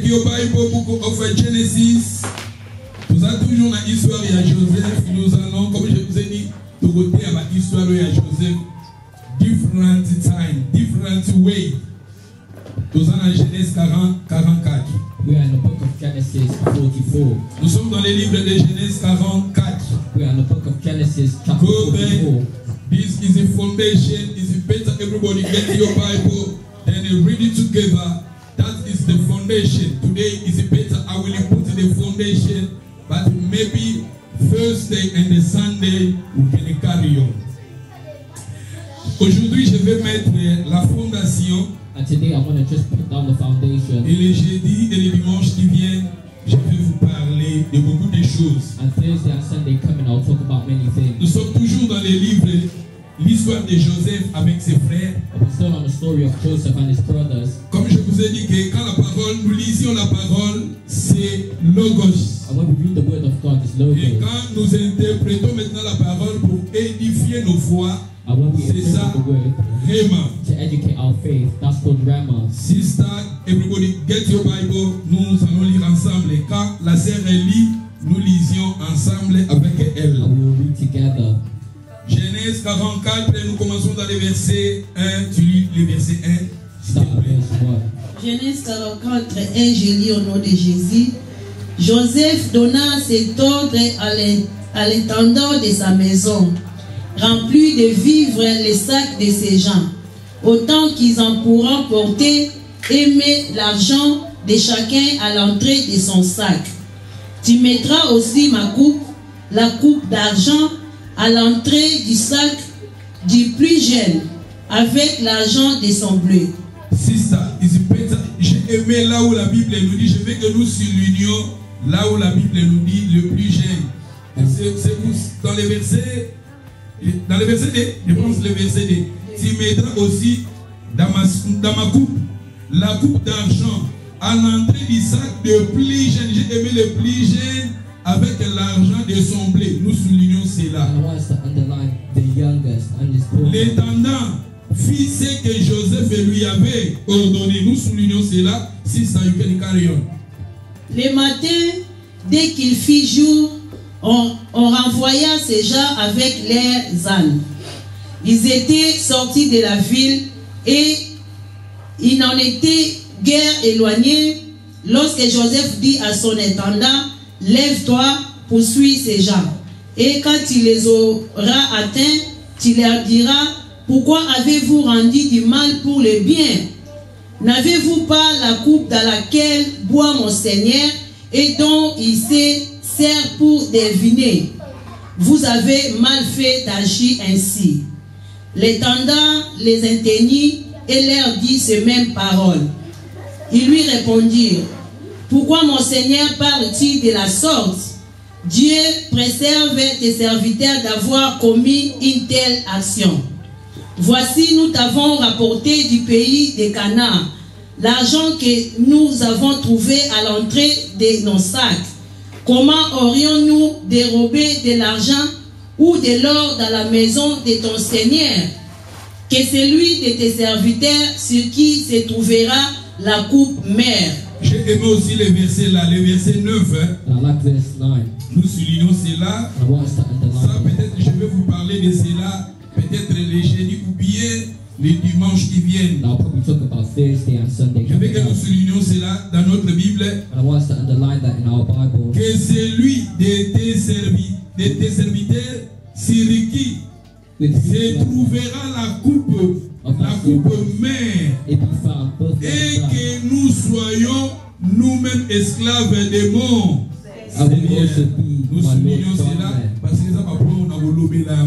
your Bible, book of Genesis. Nous avons toujours une histoire de Joseph. Nous allons, comme je vous ai dit, de côté à l'histoire de Joseph. Different time, different way. Nous allons en Genèse 44. We are in the book of Genesis 44. Nous sommes dans les livres de Genèse 44. We are in the book of Genesis chapter 44. This is a foundation. It's better everybody get your Bible and read it together. That is the foundation. Today is better. I will put the foundation, but maybe Thursday and the Sunday we can carry on. Aujourd'hui, je vais mettre la fondation. And today I want to just put down the foundation. Et les jeudis et les dimanches qui viennent, je vais vous parler de beaucoup de choses. And Thursday and Sunday coming, I'll talk about many things. Nous sommes toujours dans les livres, l'histoire de Joseph avec ses frères. We're still on the story of Joseph and his brothers. Comme je vous ai dit que quand la parole, nous lisions la parole, c'est logos. And when we read the word of God, it's logos. Et quand nous interprétons maintenant la parole pour édifier nos foi, And when we c'est ça, interpret the word Rema. to educate our faith, that's called Rema. Sister, everybody get your Bible. Nous allons lire ensemble. Et quand la sœur lit, nous lisions ensemble avec elle. And we will read together. Genèse 44, nous commençons dans les versets 1. Tu lis les versets 1. Start at verse 1. Genèse 44, 1, je lis au nom de Jésus. Joseph donna cet ordre à l'intendant de sa maison. Remplis de vivres les sacs de ces gens, autant qu'ils en pourront porter, et mets l'argent de chacun à l'entrée de son sac. Tu mettras aussi la coupe d'argent à l'entrée du sac du plus jeune, avec l'argent de son bleu. C'est ça. J'ai aimé là où la Bible nous dit, je veux que nous soulignions là où la Bible nous dit le plus jeune. C'est dans les versets. Dans le verset 2, je pense le verset 2. Tu mettras aussi dans ma coupe la coupe d'argent à l'entrée du sac de plus jeune. J'ai aimé le plus jeune avec l'argent de son blé. Nous soulignons cela. L'intendant fit ce que Joseph lui avait ordonné. Nous soulignons cela. Si ça y est, carrion. Le matin, dès qu'il fit jour, on renvoya ces gens avec leurs ânes. Ils étaient sortis de la ville et ils n'en étaient guère éloignés lorsque Joseph dit à son intendant, lève-toi, poursuis ces gens. Et quand il les aura atteints, tu leur diras, pourquoi avez-vous rendu du mal pour le bien? N'avez-vous pas la coupe dans laquelle boit mon Seigneur et dont il sert pour deviner? Vous avez mal fait d'agir ainsi. L'intendant les enteignit et leur dit ces mêmes paroles. Ils lui répondirent, pourquoi mon Seigneur parle-t-il de la sorte? Dieu préserve tes serviteurs d'avoir commis une telle action. Voici, nous t'avons rapporté du pays de Canaan l'argent que nous avons trouvé à l'entrée de nos sacs. Comment aurions-nous dérobé de l'argent ou de l'or dans la maison de ton Seigneur? Que celui de tes serviteurs sur qui se trouvera la coupe mère. J'ai aimé aussi les versets là, les versets 9. I like verse 9. Nous soulignons cela. Ça, peut-être, je vais vous parler de cela, peut-être les jeudis ou bien les dimanches qui viennent. I'll probably talk about Thursday and Sunday. Je veux que nous soulignions cela dans notre Bible. And I want us to underline that in our Bible. Que celui de tes serviteurs sur qui se trouvera la coupe mère, et que nous soyons nous-mêmes esclaves des morts. Nous soulignons cela parce que ça va prendre un volobé là.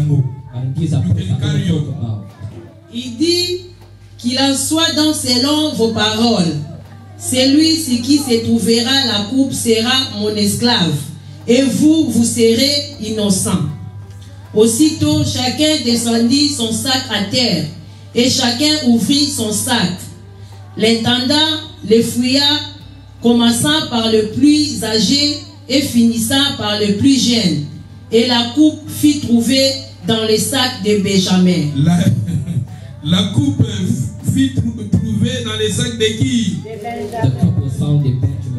Il dit qu'il en soit donc selon vos paroles. Celui sur qui se trouvera la coupe sera mon esclave, et vous, vous serez innocent. Aussitôt, chacun descendit son sac à terre, et chacun ouvrit son sac. L'intendant les fouilla, commençant par le plus âgé et finissant par le plus jeune. Et la coupe fut trouvée dans les sacs de Benjamin. La coupe fut trouvée dans les sacs de qui? The couple found in Benjamin.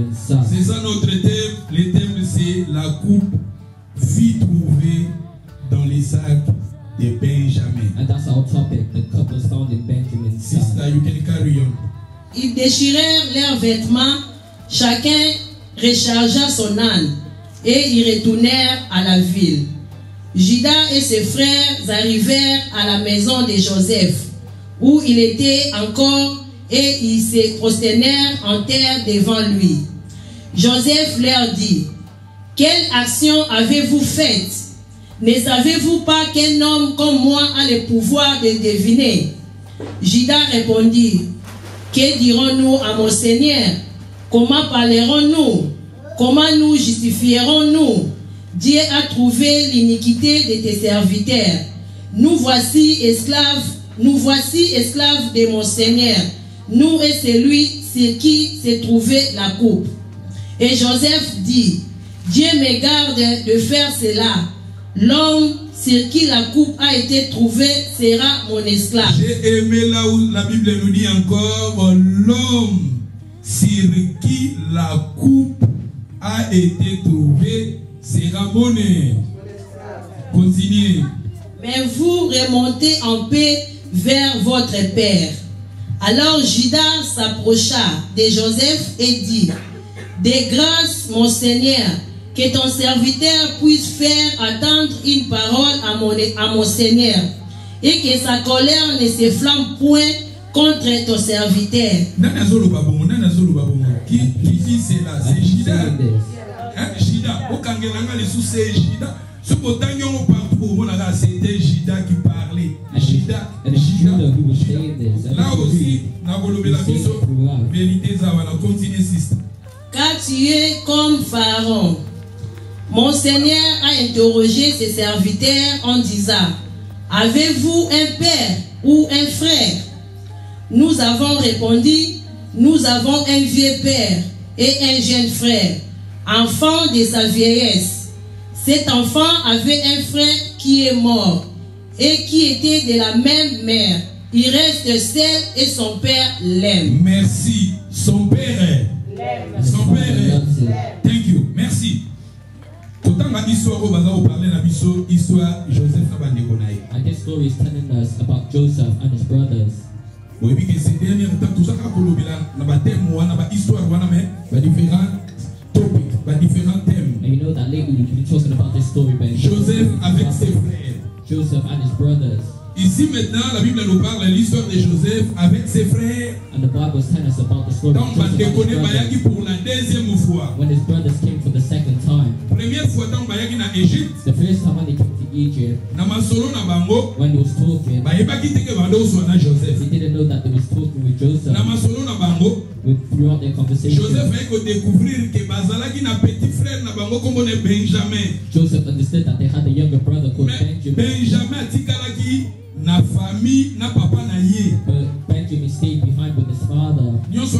Benjamin's son. C'est ça notre thème. Le thème c'est la coupe fut trouvée dans les sacs de Benjamin. And that's our topic. The cup was found in Benjamin's son. Sister, you can carry on. Ils déchirèrent leurs vêtements, chacun rechargea son âne, et ils retournèrent à la ville. Judas et ses frères arrivèrent à la maison de Joseph, où il était encore, et ils se prosternèrent en terre devant lui. Joseph leur dit: quelle action avez-vous faite? Ne savez-vous pas qu'un homme comme moi a le pouvoir de deviner? Judas répondit: que dirons-nous à mon Seigneur? Comment parlerons-nous? Comment nous justifierons-nous? Dieu a trouvé l'iniquité de tes serviteurs. Nous voici esclaves de mon Seigneur. Nous et celui sur qui s'est trouvée la coupe. Et Joseph dit: Dieu me garde de faire cela. L'homme sur qui la coupe a été trouvée sera mon esclave. J'ai aimé là où la Bible nous dit encore: l'homme sur qui la coupe a été trouvée sera mon esclave. Continuez. Mais vous remontez en paix vers votre père. Alors Judas s'approcha de Joseph et dit: de grâce, mon Seigneur, que ton serviteur puisse faire attendre une parole à mon Seigneur, et que sa colère ne se flamme point contre ton serviteur. Qui dit cela? C'est Judas. Judas. Au Kangelanga, les sous c'est Judas. Ce botagnon partout, c'était Judas qui parlait. Judas. Là aussi, la vérité, ça va continuer, sister. Car tu es comme Pharaon. Mon Seigneur a interrogé ses serviteurs en disant: avez-vous un père ou un frère? Nous avons répondu: nous avons un vieux père et un jeune frère, enfant de sa vieillesse. Cet enfant avait un frère qui est mort et qui était de la même mère. Il reste seul et son père l'aime. Merci. Son père. Son père. Thank you. Merci. And this story is telling us about Joseph and his brothers. And you know that lately we've been talking about this story by Joseph avec ses frères. Joseph and his brothers. Ici maintenant, la Bible nous parle de l'histoire de Joseph avec ses frères. And the Bible is telling us about the story of Joseph and his brothers. Pour la deuxième fois. When his brothers came for the second time. Première fois dans bayaki na Égypte. The first time when they came to Egypt. Na masolo na bango. When they was talking. Bayebaki teke bando so na Joseph. They didn't know that they was talking with Joseph. Na masolo na bango. Throughout their conversation. Joseph a découvrir que bazalaki na petit frère na bango comme on Benjamin. Joseph understood that they had a younger brother called Benjamin. Benjamin tikalaki na famille na papa na ye. But Benjamin stayed behind with his father.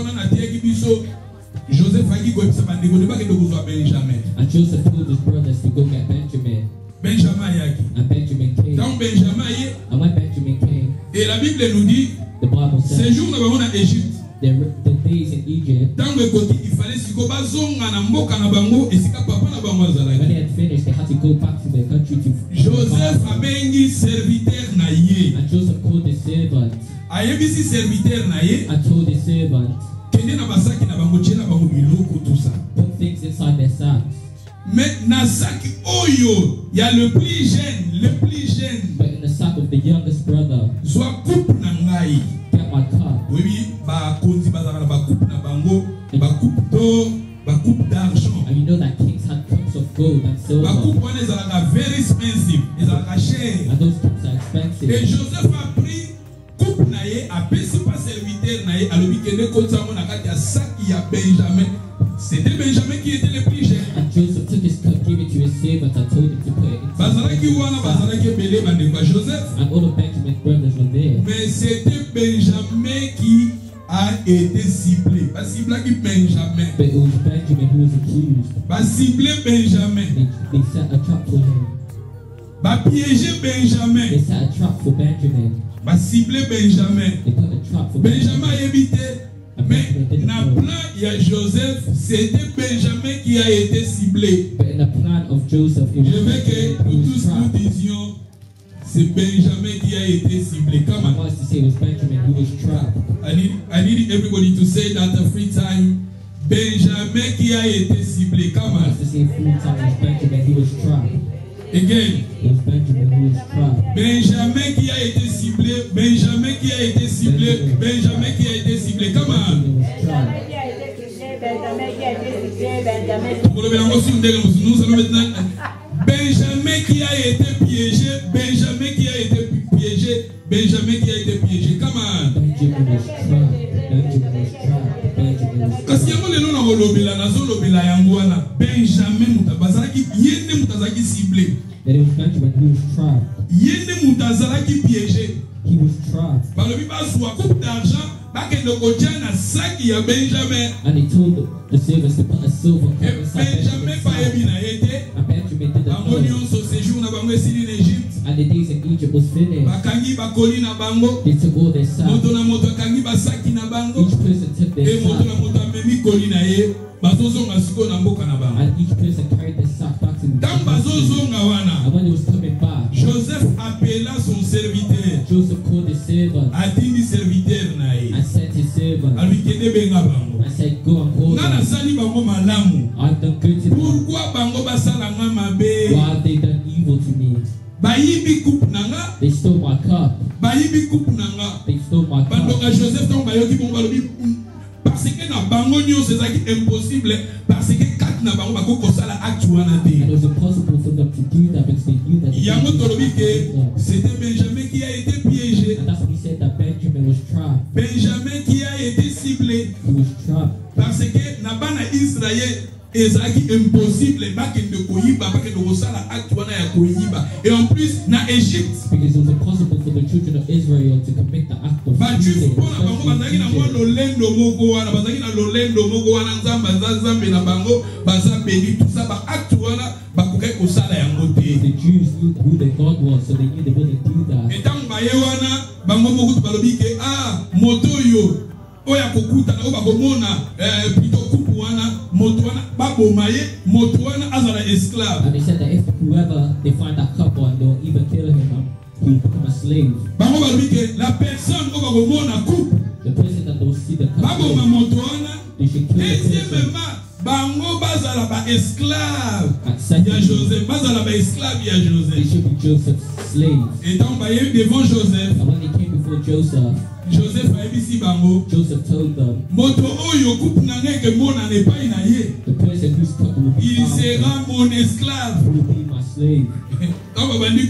Joseph agi go epsa bandeko ne bake dokozwa Benjamin. And Joseph told his brothers to go get Benjamin. Benjamin yaki. And Benjamin came. Donc Benjamin ye. And when Benjamin came. Et la Bible nous dit. The Bible says. Ces jours na bango na Égypte. The days in Egypt. Dans le côté il fallait siko bazonga na mboka na bango esika papa na bango azalaki. When they had finished, they had to go back to their country to. Joseph abengi serviteur na ye. And Joseph called his servant. Ayebisi serviteur na ye. I told his servant. Kende na basaki na bango chela bango biloko tout ça. Put things inside their sacks. Mais na saki oyo ya le plus jeune. But in the sack of the youngest brother. Soit coupe na ngai. Get my cup. Oui, ba konzi bazaka ba coupe na bango, ba coupe d'or, ba coupe d'argent. And you know that kings had cups of gold and silver. Ba coupe wana ezalaka very expensive, ezalaka cher. And those cups are expensive. Et Joseph a pris coupe na ye, a pesi pas serviteur na ye, alobi kende kotsa mo na kati ya sac ya Benjamin. C'était Benjamin qui était le plus jeune. And Joseph took his cup, gave it to his servant, and told him to put it inside. Bazalaki wana bazalaki belé bandeko Joseph. And all of Benjamin's brothers were there. Mais c'était Benjamin qui a été ciblé. Pas ciblé qui Benjamin. But it was Benjamin who was accused. Pas ciblé Benjamin. They set a trap for him. Pas piégé Benjamin. They set a trap for Benjamin. Pas ciblé Benjamin. They put a trap for Benjamin a évité. Mais Benjamin dans didn't le know. plan, il y a Joseph, c'était Benjamin qui a été ciblé. But in the plan of Joseph, it Je veux was que nous tous nous disions, c'est Benjamin qui a été ciblé. Come I on. want us to say it was Benjamin who was trapped. I need everybody to say that a free time. Benjamin qui a été ciblé. Come I want on. us to say full time it was Benjamin who was trapped. Again. It was Benjamin who was trapped. Benjamin qui a été ciblé. Benjamin qui a été ciblé. Benjamin qui a été ciblé. Come on. Benjamin was trapped. Nous allons maintenant. Benjamin qui a été piégé. Benjamin qui a été piégé. Benjamin qui a été piégé. Come on. Benjamin was trapped. Benjamin was trapped. Benjamin was Parce trapped. que nous avons lobela, nous lobela yangoana. Benjamin mutabazaki, yende mutazaki ciblé. That it was Benjamin who was trapped. Yende mutazalaki piégé. He was trapped. Par le biba soit coupe d'argent, pas que le coach na sac ya Benjamin. And he told the servants to put a silver cup Et inside Benjamin Benjamin's pas sack. yebi na yete. And Benjamin didn't Bango know. nyonso séjour na bango esili en Égypte. And the days in Egypt was finished. Bakangi bakoli na bango. They took all their sacks. Moto na moto akangi basaki na bango. Each person took their Et moto na sack. moto amemi koli na ye. Bazozonga siko na mboka na bango. And each person carried their sack back to the Tant city. bazozonga wana. And when he was coming back, Joseph appela son serviteur. Joseph called his servant Atindi serviteur na ye. and sent his servant Alukende benga bango. and said, go and call Nga them. nasali bango malamu. I've done good to them. Pourquoi bango basala nga mabe? Why have they done evil to me? Bayibi coupe nanga. They stole my cup. Bayibi coupe nanga. They stole my Bandoka cup. Joseph ton bayoki bon balobi. Parce que na bango nyonso ezaki impossible. Parce que kat na bango bako kosala acte wana And te. it was impossible for them to do that because they knew that they Yango couldn't tolobi do que that. c'était Benjamin qui a été piégé. And that's when he said that Benjamin was trapped. Benjamin qui a été ciblé. He was trapped. Parce que na bana Israël ezalaki impossible bakende koyiba bakende kosala acte wana ya koyiba. Et en plus na Égypte Because it was impossible for the children of Israel to commit the act of bajuif stealing, mpona bango bazalaki na mwa especially in Egypt. lolendo moko wana bazalaki na lolendo moko wana nzambe aza nzambe na bango baza beni tout ça ba acte wana bakokaki kosala yango The te. Jews knew who their God was, so they knew they wouldn't do that. Etango baye wana bango moko balobi ke moto oyo oyo akokutana oyo bakomona plutôt coupe wana moto wana baboma ye moto wana azala esclave. And they said that if whoever they find that couple and they'll either kill him or he will become a slave. Bango balobi ke la personne oyo bakomona coupe The person that they'll see the baboma couple, moto wana. they should kill the person. Deuxièmement, bango bazala ba esclave And ya secondly, Joseph, bazala ba esclave ya they Joseph. should be Joseph's slaves. Étant baye devant Joseph, And when they came before Joseph, Joseph ayebisi bango Joseph told them, moto oyo coupe na ngai ke mona na epai na ye, the person whose couple will be il found sera mon esclave. will be my slave. Quand babandi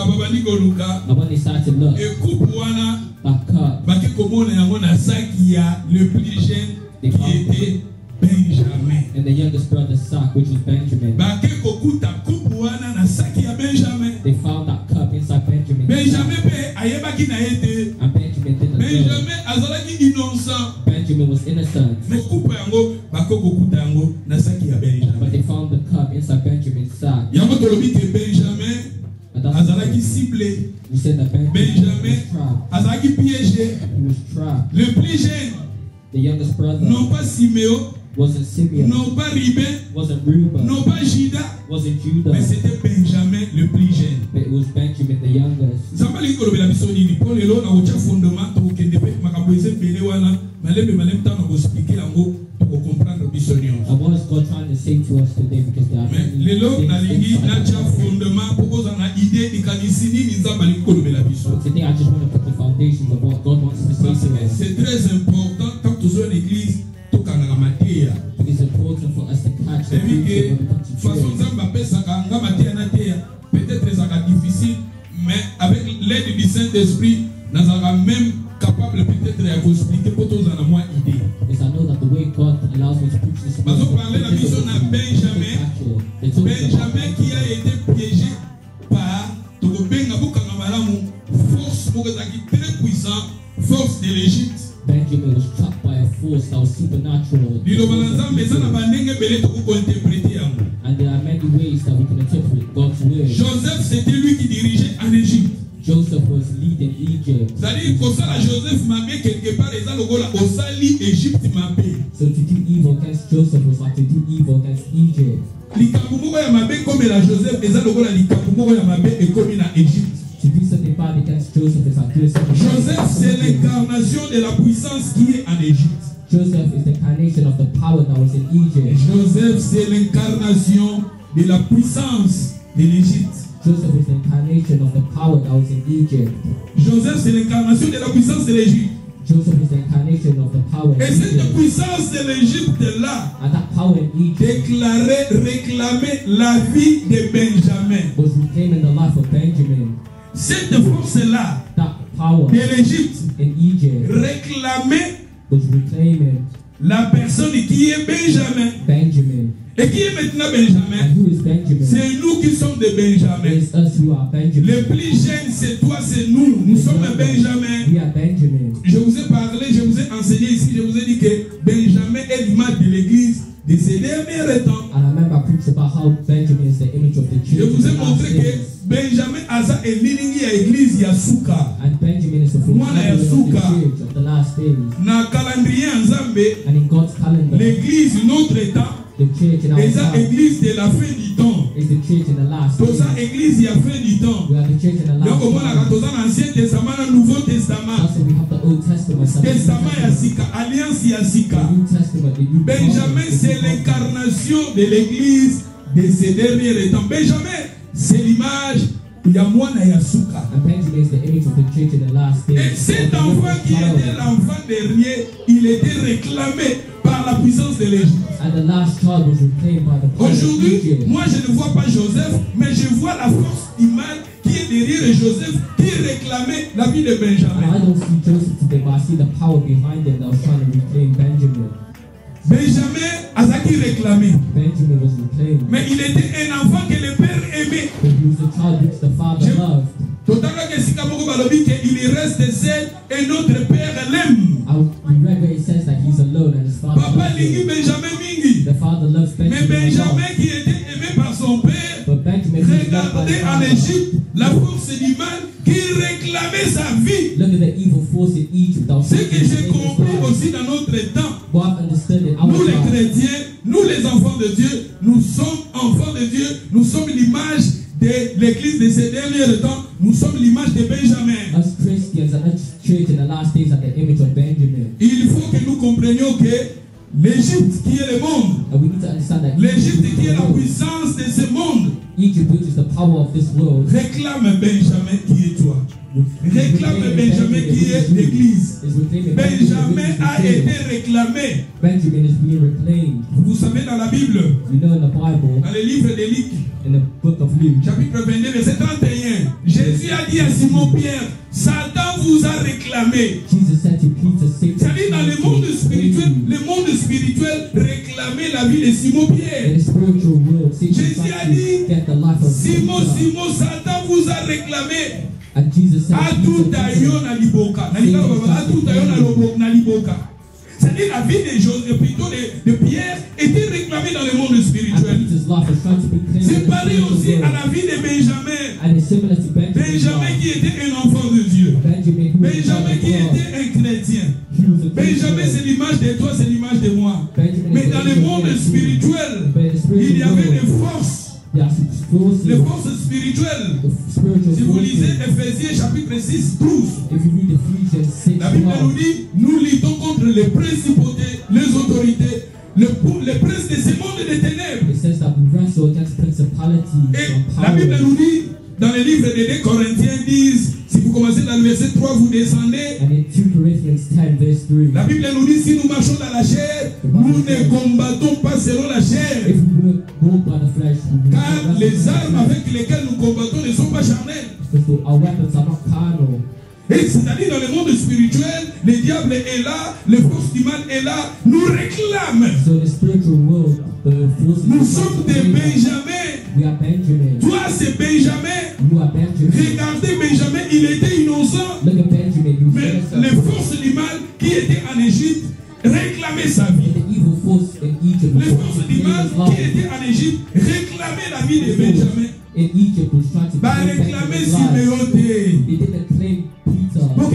koluka And when they started to look, et coupe wana that cup, baki komona yango na saki ya le plus jeune qui était Benjamin. and the youngest brother's sack, which was Benjamin, Baki kokuta coupe wana na saki ya Benjamin. they found that cup inside Benjamin's Benjamin sack. pe ayebaki na ye te. And Benjamin didn't know. Benjamin azalaki innocent. Benjamin was innocent, Mais coupe yango bako kokuta yango na saki ya but Benjamin. they found the cup inside Benjamin's sack. Yango tolobi ke Benjamin And that's azalaki ciblé. we said that Benjamin Benjamin was trapped. azalaki piégé. He was trapped. Le plus jeune, The youngest brother non pas Siméon, wasn't Simeon, non pas Ruben, wasn't Reuben, non pas Judas, wasn't Judah, mais c'était Benjamin le plus jeune. but it was Benjamin the youngest. Nzambe alingi kolobela biso nini mpo lelo na kotya fondement tokokende mpe makambo eza ebele wana malembe ntango nakoexplike yango tokokomprendre biso nyonso. And what is God trying to say to us today? Because there are Mais many lelo things nalingi inside natya the Bible. fondement mpo kozala na idée likanisi nini nzambe alingi kolobela biso. Today I just want to put the foundations of what God wants to say Parce to que us. c'est très important quand tozo en église tokangaka mateya. It's important for us to catch the Ebi truth ke when we come to façon church. nzambe apesaka nga mateya na teya peut-être ezalaka difficile mais avec l'aide du Saint-Esprit nazalaka même capable peut-être ya koexplike mpo tozala na mwa idée. Because I know that the way God allows me to preach this Bazo message, parler na biso na Benjamin. they told us about Benjamin qui a été piégé par tokobenga bokanga malamu force moko ezalaki très puissant, force de l'Égypte. Benjamin was trapped by a force that was supernatural. Liloba na nzambe eza na bandenge ebele tokokointerprete yango. And there are many ways that we can interpret God's word. Joseph c'était lui qui dirigeait en Égypte. Joseph was leading conceived in Egypt. C'est-à-dire que ça, Joseph m'a mis quelque part, et ça, le gars, au Sali, Égypte m'a mis. So to do evil against Joseph was like to do evil against Egypt. Likapumo ya mabe comme la Joseph, et ça, le gars, likapumo ya mabe et comme in Égypte. To do something bad against Joseph is like doing something bad. Joseph, c'est l'incarnation de la puissance qui est en Égypte. Joseph is the incarnation of the power that was in Egypt. Joseph, c'est l'incarnation de la puissance de l'Égypte. Joseph is the incarnation of the power that was in Egypt. Joseph, c'est l'incarnation de la puissance de l'Égypte. Joseph is the incarnation of the power in Et cette Egypt. puissance de l'Égypte là And that power in Egypt déclarait, réclamait la vie de Benjamin. was reclaiming the life of Benjamin. Cette force-là That power de l'Égypte in Egypt réclamait was reclaiming la personne qui est Benjamin. Benjamin. Et qui est maintenant Benjamin? And who is Benjamin? C'est nous qui sommes des Benjamins. It's us who are Benjamin. Le plus jeune, c'est toi, c'est nous. Nous sommes Benjamin. We are Benjamin. Je vous ai parlé, je vous ai enseigné ici, je vous ai dit que Benjamin est l'image de l'église de ces derniers temps. And I remember I preached about how Benjamin is the image of the Je church. vous ai in the last montré que days. Benjamin Asa est l'inigue à l'église ya suka. And Benjamin is the fulfillment of the church of the last days. Na calendrier Nzambe, And in God's calendar, l'église notre temps, the church in our et ça time église de la fin du temps. is the church in the last Tout days. ça église ya fin du temps. We are the church in the Donc last au moins la days. dans l'Ancien Testament, le Nouveau Testament. Also, we have the Old Testament, the New Testament ya sika, alliance ya sika. Testament, the New Benjamin, Covenant, the c'est New Covenant. l'incarnation de l'église de ces derniers temps. Benjamin, c'est l'image ya mwana ya suka. And Benjamin is the image of the church in the last days. Et cet enfant qui était l'enfant dernier, il était réclamé par la puissance de l'Égypte. And the last child was reclaimed by the power of Aujourd'hui, Egypt. moi je ne vois pas Joseph, mais je vois la force du mal qui est derrière Joseph, qui réclamait la vie de And I Benjamin. don't see Joseph today, but I see the power behind him that was trying to reclaim Benjamin. Benjamin a ça qui réclamait. Benjamin was reclaimed. Mais il était un enfant que le père aimait. But he was a child which the father loved. Totala que si Kamoko balobi que il reste seul et notre père l'aime. We read where it says that he's alone and his father Papa loves lingi him. Benjamin mingi. The father loves Mais Benjamin. a lot. Benjamin qui était aimé par son père, But Benjamin was loved by regardez the en father. Égypte la force du mal qui réclamait sa vie. Look at the evil force in Egypt that was Ce que j'ai reclaiming his compris life. aussi dans notre temps, What I've understood in our nous les time, chrétiens, nous les enfants de Dieu, nous sommes enfants de Dieu, nous sommes l'image de l'église de ces derniers temps, nous sommes l'image de Benjamin. us Christians and us church in the last days are the image of Benjamin. Il faut que nous comprenions que l'Égypte qui est le monde, And we need to understand that l'Égypte qui est la Egypt, puissance de ce monde, which is the power of this world, réclame Benjamin qui est toi. Réclame Benjamin qui est l'église. is reclaiming Benjamin a Benjamin. été réclamé. Benjamin is being reclaimed. Vous savez dans la Bible, You know in the Bible, dans le livre de Luc, in the book of Luke, chapitre 22, verset 31, Jésus a dit à Simon Pierre, Satan vous a réclamé. Jesus said to Peter, C'est-à-dire dans le monde spirituel réclamait la vie de Simon in Pierre. the spiritual world, Satan Jésus tried a to dit, get the life of Simon, Peter. Simon, Satan vous a réclamé. And Jesus said, A Peter, tout aïon na liboka. A tout aïon na liboka. C'est-à-dire la vie de Joseph, plutôt de Pierre, était réclamée dans le monde and spirituel. Peter's life was trying to be claimed C'est in the pareil aussi spiritual à world. la vie de Benjamin. And it's similar to Benjamin's Benjamin life. qui était un enfant de Dieu. Benjamin, who was a Benjamin child qui of God. était un chrétien. He was a Benjamin, c'est Christian. l'image de toi, c'est l'image de moi. Benjamin Mais is dans the le image monde of God. spirituel, But in the il y spiritual avait des world, forces, there are forces, les forces spirituelles. the spiritual Si vous lisez forces. Ephésiens chapitre 6, 12, If you read Ephesians 6, la Bible nous 12, dit, nous luttons contre les principautés, les autorités, les princes de ce monde des ténèbres. it says that we wrestle against principalities Et and la Bible powers. nous dit, dans le livre des 2 Corinthiens 10, si vous commencez dans le verset 3, vous descendez. And in 2 Corinthians 10, verse 3, La Bible nous dit, si nous marchons dans la chair, nous ne combattons pas selon la chair. if we walk by the flesh, we will Car not les wrestle armes against avec lesquelles nous combattons ne sont pas charnelles. because our weapons are not carnal. Et c'est-à-dire dans le monde spirituel, le diable est là, les forces du mal est là, nous réclament. So in the spiritual world, the forces Nous of sommes God des claim us. Benjamins. We are Benjamin. Toi, c'est Benjamin. You are Benjamin. Regardez Benjamin, il était innocent. Look at Benjamin. You Mais les forces du mal qui étaient en Égypte réclamaient sa vie. the evil force in Egypt. Les forces du mal qui étaient en Égypte réclamaient la vie de Benjamin. In Egypt was trying to Bah, claim réclamer Benjamin's life. Siméon. They didn't claim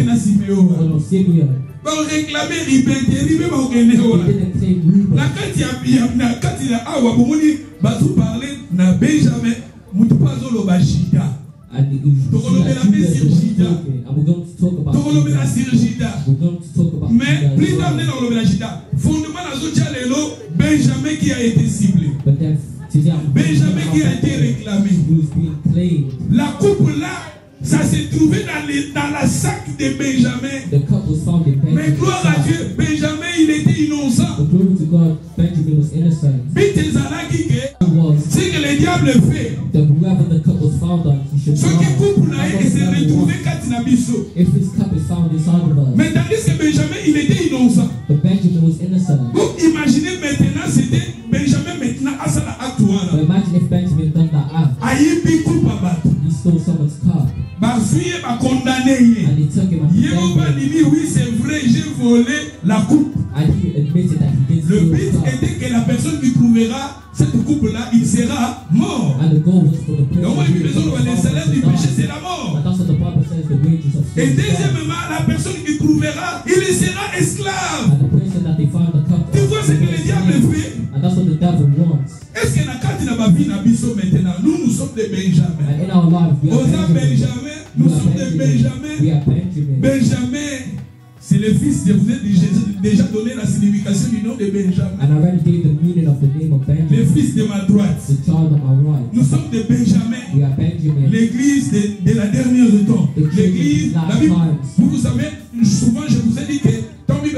na Siméon. son of Simeon. Ba réclamer liberté, ribe ba okende They ola. didn't claim Reuben. Na kati ya awa bomoni bazu parler na Benjamin, mutu pazo lo bashida. And it was Tokolobela Judah pe sur was Judah. talking. And we're going to talk about Tokolobela Judah. sur Juda. We're going to talk about Mais Judah as plus tard, well. on est dans le Juda. Fondement dans le lelo, Benjamin qui a été ciblé. But then today I'm Benjamin qui a été réclamé. who's being claimed. La coupe là, ça s'est trouvé dans la sac de Benjamin. The cup was found in Mais Benjamin's gloire à sack. Dieu, Benjamin il était innocent. But glory to God, Benjamin was innocent. Bitezalaki ke, He was c'est que le diable fait. that whoever the cup was found on, he should Ce qui die. coupe là, That's il what s'est the devil retrouvé wants. kati na biso. If this cup is found inside of us, Mais tandis que Benjamin il était innocent. but Benjamin was innocent. Vous imaginez maintenant, c'était Benjamin maintenant à sa acte But wana. imagine if Benjamin done that act. Ayibi coupe à battre. He stole someone's cup Bazuye ba condamné ye. and he took him and Yehova condemned him. dit oui c'est vrai j'ai volé la coupe. And he admitted that he did Le steal but the cup. était que la personne qui trouvera cette coupe là il sera mort. And the goal was for the person Donc moi who les took the les salaires du cup péché to c'est die. la mort. And that's what the Bible says, the wages of sin Et is death. deuxièmement la personne qui trouvera il sera esclave. And the person that they found the cup Tu vois ce que le diable fait? and that's what the devil wants. Est-ce que na kati na ba vie na biso maintenant nous sommes des Benjamin. And in our lives, we are Oza Benjamin. Benjamin, nous We are sommes des Benjamin. We are Benjamin. Benjamin, c'est le fils de vous êtes déjà donné la signification du nom de Benjamin. And I already gave the meaning of the name of Le Benjamin. fils de ma droite. The child of my right. Nous sommes des Benjamin. We are Benjamin. L'église de la dernière de temps. L'église, la Bible. Vous savez, souvent je vous ai dit que tant Bible,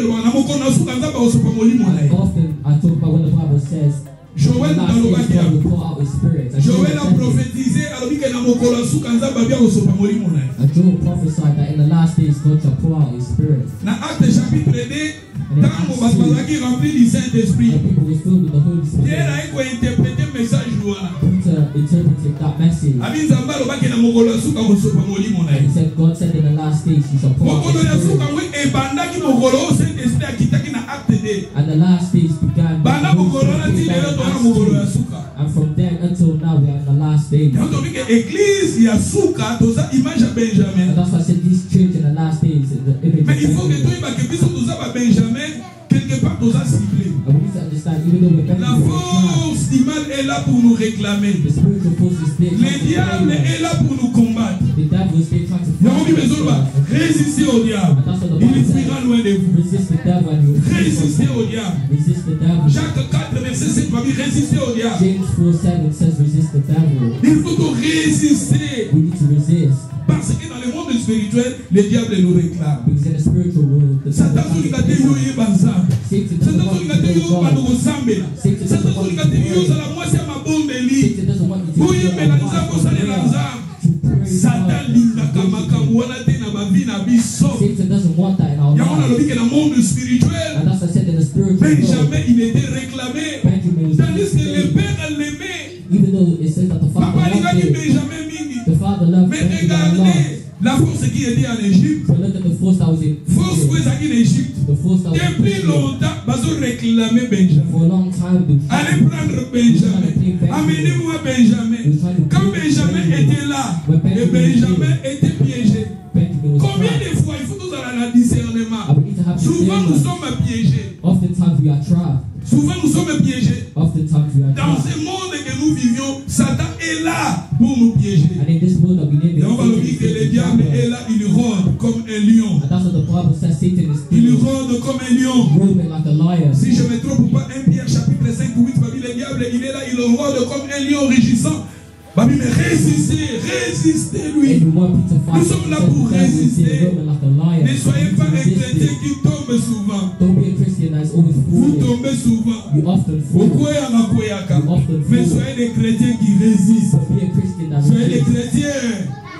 And often I talk about when the Bible says, Joël the last days God Talobakia. will pour out his spirit. And Joël a Joel said it. prophétisé alors que na mokolo asuka nzamba bia kosopa molimo na ye. And Joel prophesied that in the last days God shall pour out his spirit. Na Acte chapitre 2, tango bato bazalaki rempli du Saint-Esprit. And people were filled with the Holy Pierre Spirit. aye kointerprete message wana. Peter interpreted that message. Abi nzamba alobaki na mokolo asuka kosopa molimo na And ye. he said, God said in the last days he shall pour out Mokolo his ya suka spirit. ngwe ebandaki mokolo oyo Saint-Esprit akitaki na Acte 2. And the last days began. Banda the Holy mokolo Spirit na ti began lelo in toka Acts mokolo 2. ya suka. And from then until now we are in the last days. Donc on dit que église ya suka toza image ya And Benjamin. that's why I said this church in the last days is the image of Mais il faut que Benjamin. toyeba que biso toza ba Benjamin quelque part toza ciblé. And we need to understand, even though we're La Benjamin, we're not. force du mal est là pour nous réclamer. The spiritual force is there. Le trying to diable claim us. est là pour nous combattre. The devil is there trying to Yango fight besoin ba us. résister au diable. Il fuira loin de vous. Resist the devil and you will flee from Résister au him. diable. Resist the devil. Jacques 4 verset 7 va dire résister au diable. James 4:7 says resist the devil. Il faut nous résister We need to resist. parce que dans le monde spirituel, le diable nous réclame. Because in the spiritual world, the devil Satan tries to solinga te kill yo us. yeba nzambe. Satan Satan doesn't want solinga you te to yo know bando God. kosambela. Satan solinga te yo ozala mwasi ya mabombeli. Satan doesn't want you to Boyembela know nzambe God. osalela nzambe. To praise Satan God. lingaka makambo wana te na bavi na biso. Satan doesn't want that in our Yango lives. nalobi ke na monde spirituel, And that's what I said in the spiritual world. Benjamin il était réclamé. Benjamin was Tandis que le claimed. père l'aimait. Even though it says that the father Papa loved lingaki him, Benjamin mingi. the father loved Mais Benjamin a lot. regardez la force qui était en Égypte. But look at the force that was in Force Egypt. qui est en Égypte. The force that was in Depuis Egypt. longtemps, bazo réclamer Benjamin. For a long time, they were Allez trying prendre Benjamin. Amenez-moi Benjamin. Quand Benjamin était là, et Benjamin était piégé. Benjamin was Combien trapped. de fois il faut que nous ayons un discernement? And we need to have Souvent nous discernment. sommes piégés. Oftentimes we are trapped. Souvent nous sommes piégés. Oftentimes we are Dans trapped. ce monde que nous vivions, Satan est là pour nous piéger. And in this world that we live Et in, on va Satan nous dire is que le there to diable trap est us. là, il rôde comme un lion. And that's what the Bible says. Satan is Il still rôde comme un lion. roaming like a lion. Si je me trompe pas, 1 Pierre chapitre 5 ou 8, le diable, il est là, il rôde comme un lion rugissant. Mais résistez, résistez-lui. And we want Peter to fight. Nous sommes là He said pour the devil is résister. there roaming like a lion. Ne soyez We pas need un to resist chrétien it. qui tombe souvent. Don't be a Christian that is always Vous falling. tombez souvent. You often fall. Pourquoi il y a un koyaka? You often Mais fall. soyez des chrétiens qui résistent. Be a Christian that Soyez des resists. chrétiens.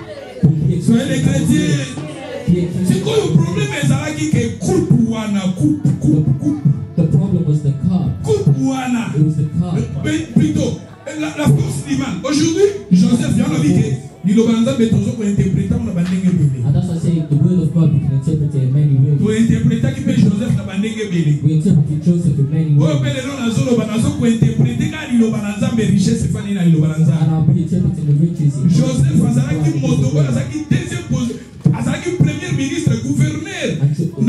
Be a Soyez des Christian that chrétiens. resists. Be a C'est Christian. quoi le problème? Ezalaki que coupe wana, coupe. The problem was the cup. Coupe wana. It was the cup. Plutôt, la force du mal. Aujourd'hui, Joseph, il y a envie que Nilobanza Betozo pour interpréter on a bandenge bébé. And that's why I say the word of God we can interpret it in many ways. Pour interpréter qui peut Joseph na bandenge bébé. We interpret Joseph in many Oh, ways. pele non azolo banazo pour interpréter quand Nilobanza be richesse fani na Nilobanza. And I'll be interpreting the riches in Joseph azalaki God. moto, azalaki deuxième position, azalaki premier ministre, gouverneur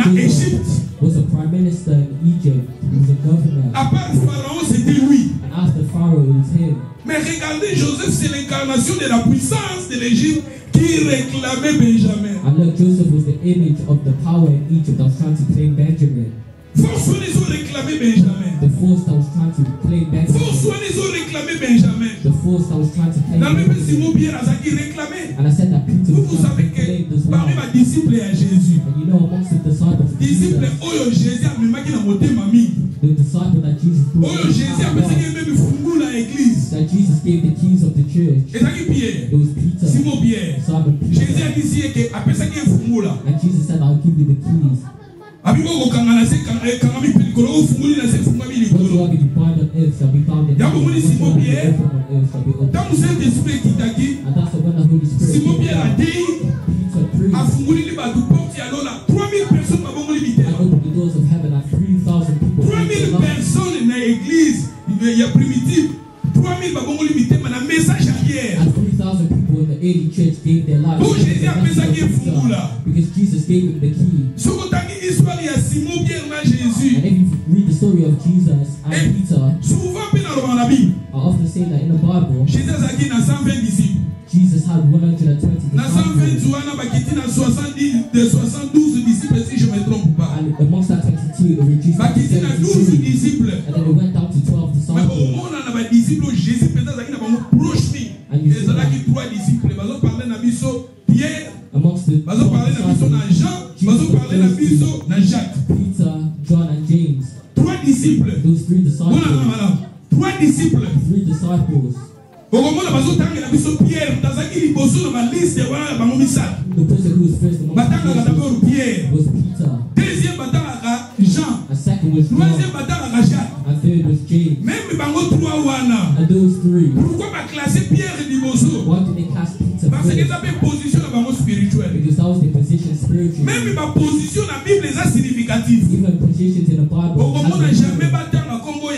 Égypte. was a prime minister in Egypt. He was a governor. À part Pharaon, c'était lui. And after Pharaoh, it was him. Mais regardez, Joseph, c'est l'incarnation de la puissance de l'Égypte qui réclamait Benjamin. And look, Joseph was the image of the power in Egypt that was trying to claim Benjamin. Force, ils ont réclamé Benjamin. The force that was trying to claim Benjamin. Force, ils ont réclamé Benjamin. The force that was trying to claim Dans le même Benjamin. Simon Pierre a qui réclamait. And I said that Peter Vous, was vous trying savez to claim que as well. parmi mes disciples et à Jésus, And you know, amongst the disciples of disciples, Jesus, oyo Jésus a même qui n'a monté mamie. the disciple that Jesus brought Oyo Jésus a pensé qu'il même fungula à l'église. that Jesus gave the keys of the church. Et ça qui Pierre, It was Peter, Simon Pierre. Simon Jésus a Peter. dit que après ça qui est fungula. And Jesus said, I'll give you the keys. Abiko kokangana se kangami pelikolo ofunguli na se fungami likolo. Whatsoever you bind on earth shall be bound in Ya heaven. kumuni Simon Whatsoever you Pierre. open on earth shall be opened. Tant que Saint-Esprit kitaki, And that's when the Holy Spirit Simon came Pierre a down. dit, Peter prayed afunguli li batu porte ya lola 3000 personnes babongoli and bitema. opened the doors of heaven and 3,000 people came 3000 to life. personnes na église ya primitive. 3000 babongoli bitema na message arrière. And 3,000 people in the early church gave their lives Oh, to Jésus the a fait ça message qui est of Peter, fou, là. because Jesus gave him the key. Sokotaki histoire ya Simon Pierre na Jésus. And if you read the story of Jesus and Eh. Peter, Souvent pe na loba na Bible. I often say that in the Bible, Jésus azaki na 120 disciples. Jesus had 120 Na 120 disciples. wana bakiti na 70 de 72 disciples si je me trompe pas. And amongst that 22, it reduced to Bakiti na 12 72. disciples. And then it went down to 12 Mais disciples. au monde na ba disciples Jésus peut-être azaki na bango proche mi. And you see Ezalaki 3 disciples. Bazo parler na biso Pierre, Amongst the bazo 12 parler na biso na disciples, Jean, bazo parler na biso na Jacques. Peter, John, and James. 3 disciples. Those three Voilà, disciples. voilà. 3 disciples. 3 disciples. okomona bazotangela biso Pierre tazaki liboso na baliste wana bango misato The person who was first among batangaka the d'abord apostles Pierre, was Peter. deuxième batangaka Jean, And second was troisième John. batangaka Jacques. And third was James. Même bango 3 wana, And those three. pourquoi baklasse Pierre liboso? Why did they cast Peter Parce que first? eza pe position na bango spirituelle. Because that was their position spiritually. Même ba position na Bible eza significative. Even positions in the Bible. okomona has jamais been- batanga kombo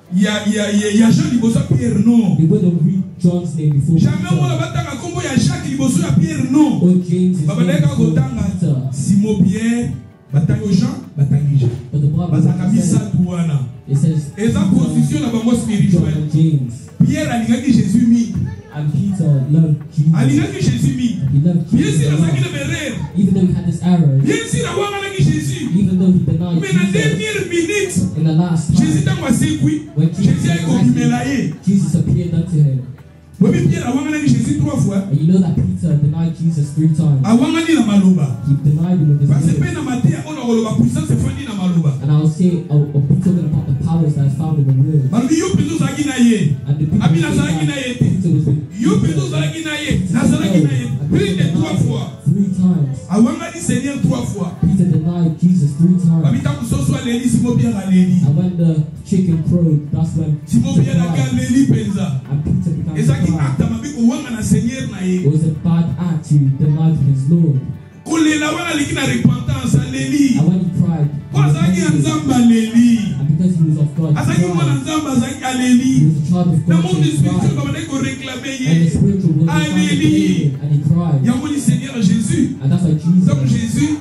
ya Jean liboso ya Pierre, non. They wouldn't read John's name before Jamais omona Peter. batanga kombo ya Jacques liboso ya Pierre, non. Or James' name babandaka before kotanga Peter. Simon Pierre batangi Jean batangi Jean But the Bible bazalaka says, misatu wana it says eza Peter, position na bango John spirituelle. and James. Pierre alingaki Jésus mingi, And Peter loved Jesus. alingaki Jésus mingi. He loved Bien Jesus sûr a lot. azalaki na berere, Even though he had this error, bien sûr awanganaki Jésus, even though he denied mais na Jesus dernière minute in the last Jésus time, ntango asekwi when Jésus Jesus ayi kobimela ye. resurrected, Jesus appeared unto him. Webi Pierre awanganaki Jésus 3 fois, And you know that Peter denied Jesus 3 times. awangani na maloba He denied him with his parce que lips. mpe na mateya oyo nakoloba puissance efandi na maloba. And I'll say, I'll be talking about the powers that are found in the word. balobi yo mpenza ozalaki na ye, And the people abi say nazalaki na that ye te, Peter was with yo mpenza Peter. ozalaki na ye, nazalaki na ye plus de 3 fois. 3 times. awangani Seigneur 3 fois. Peter denied Jesus 3 times. babita mosusu aleli Simon Pierre aleli, And when the chicken crowed, that's when Simon Peter Pierre aki cried. aleli mpenza. And Peter began to ezalaki cry. acte mabe kowanga na Seigneur na It ye, was a bad act to deny his Lord. kolela wana aleki na repentance aleli, And when he cried, po azalaki ya nzambe aleli, and because he was of God, he azalaki mwana cried. nzambe azalaki He aleli. was a child of na God, so monde he spirituel cried. babandaki koreklame And the ye, spiritual world was trying to Alléluia. blame him, and he cried. yango ni Seigneur Jésus. And that's why Donc Jesus, Jésus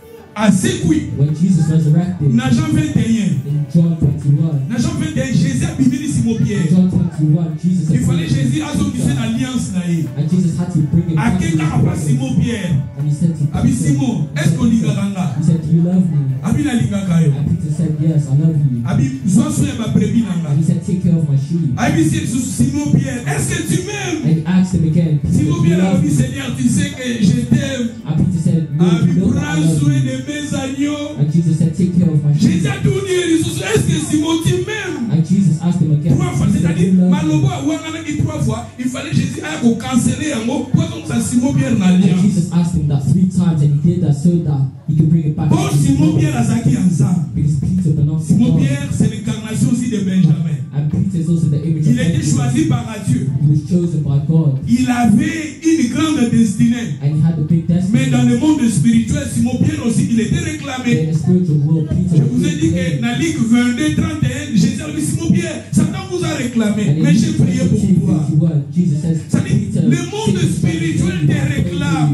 asekwi when Jesus resurrected, na Jean 21, in John 21, na Jean 21 Jésus abimeli Simon in Pierre. John 21, Jesus Il fallait appeared Jésus to azongise Peter. na alliance na ye, And Jesus had to bring him back to his akengaka pa brother. Simon Pierre, And he said to abi Peter, Simon, est-ce que olingaka nga? he said, do you love me? Abi nalingaka yo. And Peter said, yes, I love you. Abi zwa soin ya babrebi na nga. And he said, take care of my sheep. Abi Simon Pierre, est-ce que tu m'aimes? And he asked him again, Peter, Simon do you Pierre a love dit me? Seigneur, tu sais que je t'aime. And Peter said, Lord, Abi you know that I prends love soin you. de mes agneaux. And Jesus said, take care of my Jésus sheep. a tourné Jésus, est-ce que Simon tu m'aimes? And Jesus asked him again, 3 fois, he said, c'est-à-dire you love malobo me. awanganaki 3 fois, il fallait Jésus aya kocancele yango po akomisa Simon Pierre na And alliance. Jesus asked him that 3 times, and he did that so that he could bring it back. Bon, to his Simon Lord. Pierre azalaki ya nzambe. Because Peter belongs to Simon God. Pierre, c'est l'incarnation aussi de Benjamin. And Peter is also the image Il of était God. choisi par Dieu. He was chosen by God. Il avait une grande destinée. And he had a big destiny. Mais dans le monde spirituel, Simon Pierre aussi, il était In réclamé. the spiritual world, Peter Je was vous ai dit que proclaimed. dans Luc 22, 31, Jésus a dit Simon Pierre, Satan vous a réclamé, And in mais j'ai Luke prié pour 22, toi. 51, Jesus says, Ça dit, Peter, le monde Satan spirituel tried to te bring you. réclame.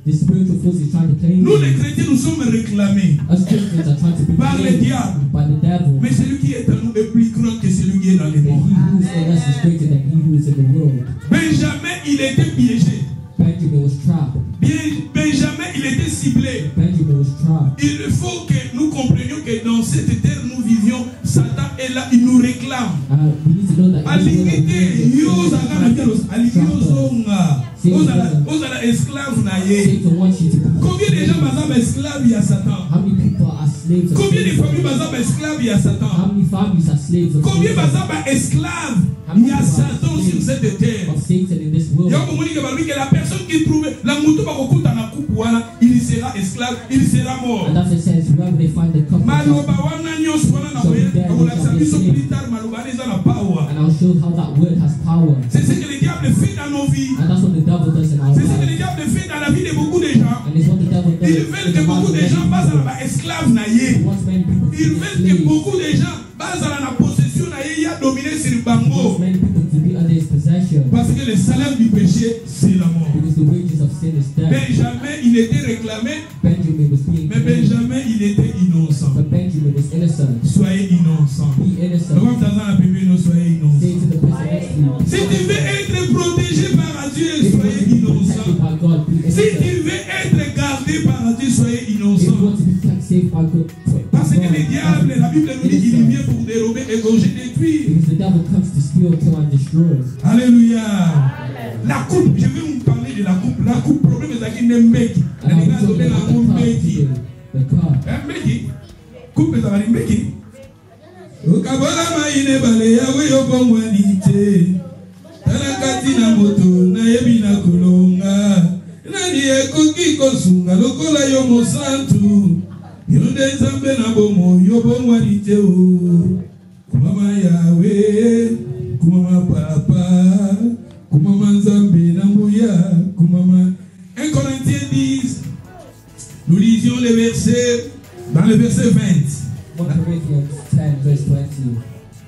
The spiritual force is trying to claim Nous you. les chrétiens, nous sommes réclamés Us Christians are trying to be par le claimed diable. by the devil. Mais celui qui est en nous est plus grand que celui qui est dans les But he mondes. who is in us is greater than he who is in the world. Benjamin, il était piégé. Benjamin was trapped. Benjamin, il était ciblé. Benjamin was trapped. Il faut que nous comprenions que dans cette terre nous vivions, Satan est là, il nous réclame. We need to know that in this world Alingité, yo zakana bialos, aligio zonga. Ozala esclave na ye. Satan wants you to be. Combien de gens bazaba esclaves à Satan? How many people are slaves of Combien de Satan? familles bazaba esclaves à How Satan? many families are slaves of Combien Satan? bazaba esclaves à Satan sur cette terre? Of Satan in this world. Il y a un moment que la personne qui trouve la moto bakokuta na kupuana, il sera esclave, il sera mort. And that's what it says, wherever they find the cup of Maloba justice. wana nyonso wana na boye, akolakisa biso plus tard maloba eza na power. And I'll show how that word has power. C'est ce que le diable fait dans nos vies. And that's what the devil does in our C'est ce que le lives. diable fait dans la vie de beaucoup de gens. And it's what the devil does Ils in veulent the que beaucoup de lives gens of basent many à la esclave na ye. people. He wants many people to Ils be veulent que slaves. beaucoup de gens basent à la possession na ye ya dominer sur He wants bango. many people to be under his possession. Parce que le salaire du péché, c'est la mort. Because the wages of sin is death. Benjamin, il était réclamé, Benjamin was being mais claimed, Benjamin, il était innocent. but Benjamin was innocent. Soyez innocent. Be innocent. Comment t'as dans la Bible, nous soyez Say innocents. to the person next to you. Si tu veux être protégé par Dieu, If you want soyez to be innocent. protected by God, be Si innocent. tu veux être gardé par Dieu, soyez If you innocent. want to be kept safe by God, Parce que le diable, la Bible nous dit qu'il vient pour dérober, égorger, détruire. because the devil comes to steal, kill, and destroy. Alléluia. La coupe, je vais vous parler de la coupe. La coupe, problème est qu'il n'est mbeki. And Il I'll a be talking donné la about coupe the cup mbeki. today. The cup. Mbeki. Coupe est avec mbeki. Ukabola maine bale yawe yobongwani te. Talakati na moto na yebi na kolonga. Nani ekoki kosunga lokola yo mosantu. Yonde nzambe na bomo yobongwani te o. Kumama yawe, kumama papa, kumama nzambe na mouya, kumama. 1 Corinthiens 10, nous lisions le verset, dans le verset 20. 1 Corinthians 10, verse 20.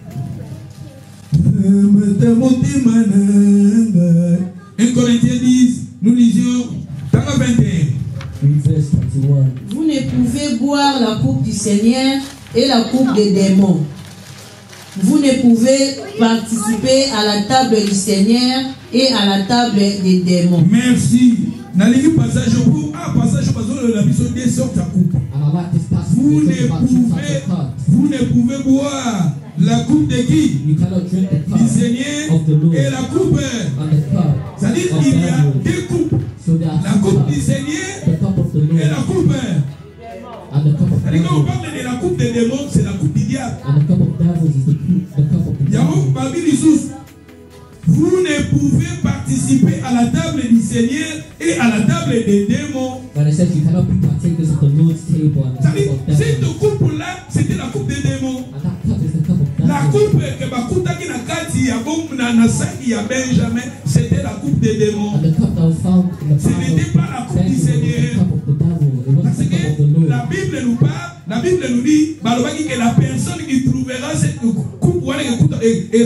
1 Corinthiens 10, nous lisions dans le 21. Read verse 21. Vous ne pouvez boire la coupe du Seigneur et la coupe des démons. Vous ne pouvez participer à la table du Seigneur et à la table des démons. Merci. Nalingi passage pour passage parce que la mission des sortes à coupe. And I like this passage. Vous It talks about two types ne of cups. vous ne pouvez boire la coupe de qui? You cannot drink the Du cup Seigneur of the Lord et la coupe. and the cup C'est-à-dire of qu'il y a devil. deux coupes. So there are La two coupe du cups. Seigneur The cup of the et la Lord coupe. and the cup of C'est-à-dire quand on devil. parle de la coupe des démons, c'est la coupe du diable. And the cup of devils is the cup of the Yahoo, devil. parmi les sous, vous ne pouvez participer à la table du Seigneur et à la table des démons. When it says you cannot be partakers of the Lord's table and the C'est-à-dire, cup of cette devil. coupe-là, c'était la coupe des démons. And that cup is the cup of La devil. coupe que bakutaki na kati ya bomu na saki ya Benjamin, c'était la coupe des démons. And the cup that was found in the Ce n'était pas la palm of coupe du Benjamin was the Seigneur. cup of the devil. It wasn't Parce the cup of the que la Lord. Bible nous parle, la Bible nous dit, balobaki que la personne qui trouvera cette coupe wana et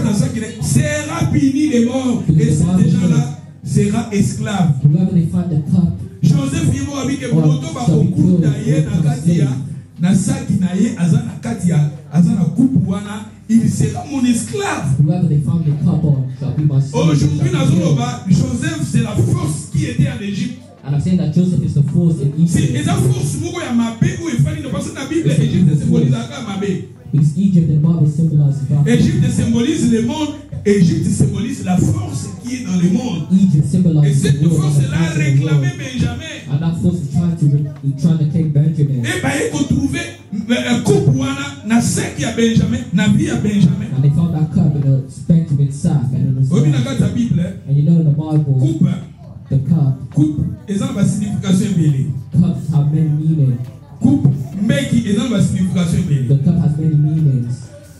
sera puni de mort. Et ces gens-là sera esclave. Whoever they find the cup, Joseph yimo abike moto bakokuta ye na kati ya na saki na ye aza na kati ya aza na coupe wana, il sera mon esclave. whoever they found the cup on shall be my slave. Aujourd'hui nazoloba, Joseph c'est la force qui était en Égypte. And I'm saying that Joseph is the force in C'est Egypt. eza force moko ya mabe ou efali no parce que na Bible Égypte symbolise aka mabe. Because Egypt and Bible symbolize God. Égypte symbolise le monde, Égypte symbolise la force qui est dans le monde. Egypt Et symbolizes cette the world. force-là a And the force of the réclamé world. Benjamin. And that force is trying to take Benjamin. Et bah, il faut trouver coupe wana na sac ya Benjamin, na vie ya Benjamin. And they found that cup in a Benjamin's sack, and it was Obi na there. kati ya Bible, And you know in the Bible, coupe, the coupe, eza na signification ebele. cups have many meanings. Coupe, mbeki eza na signification ebele. The cup has many meanings.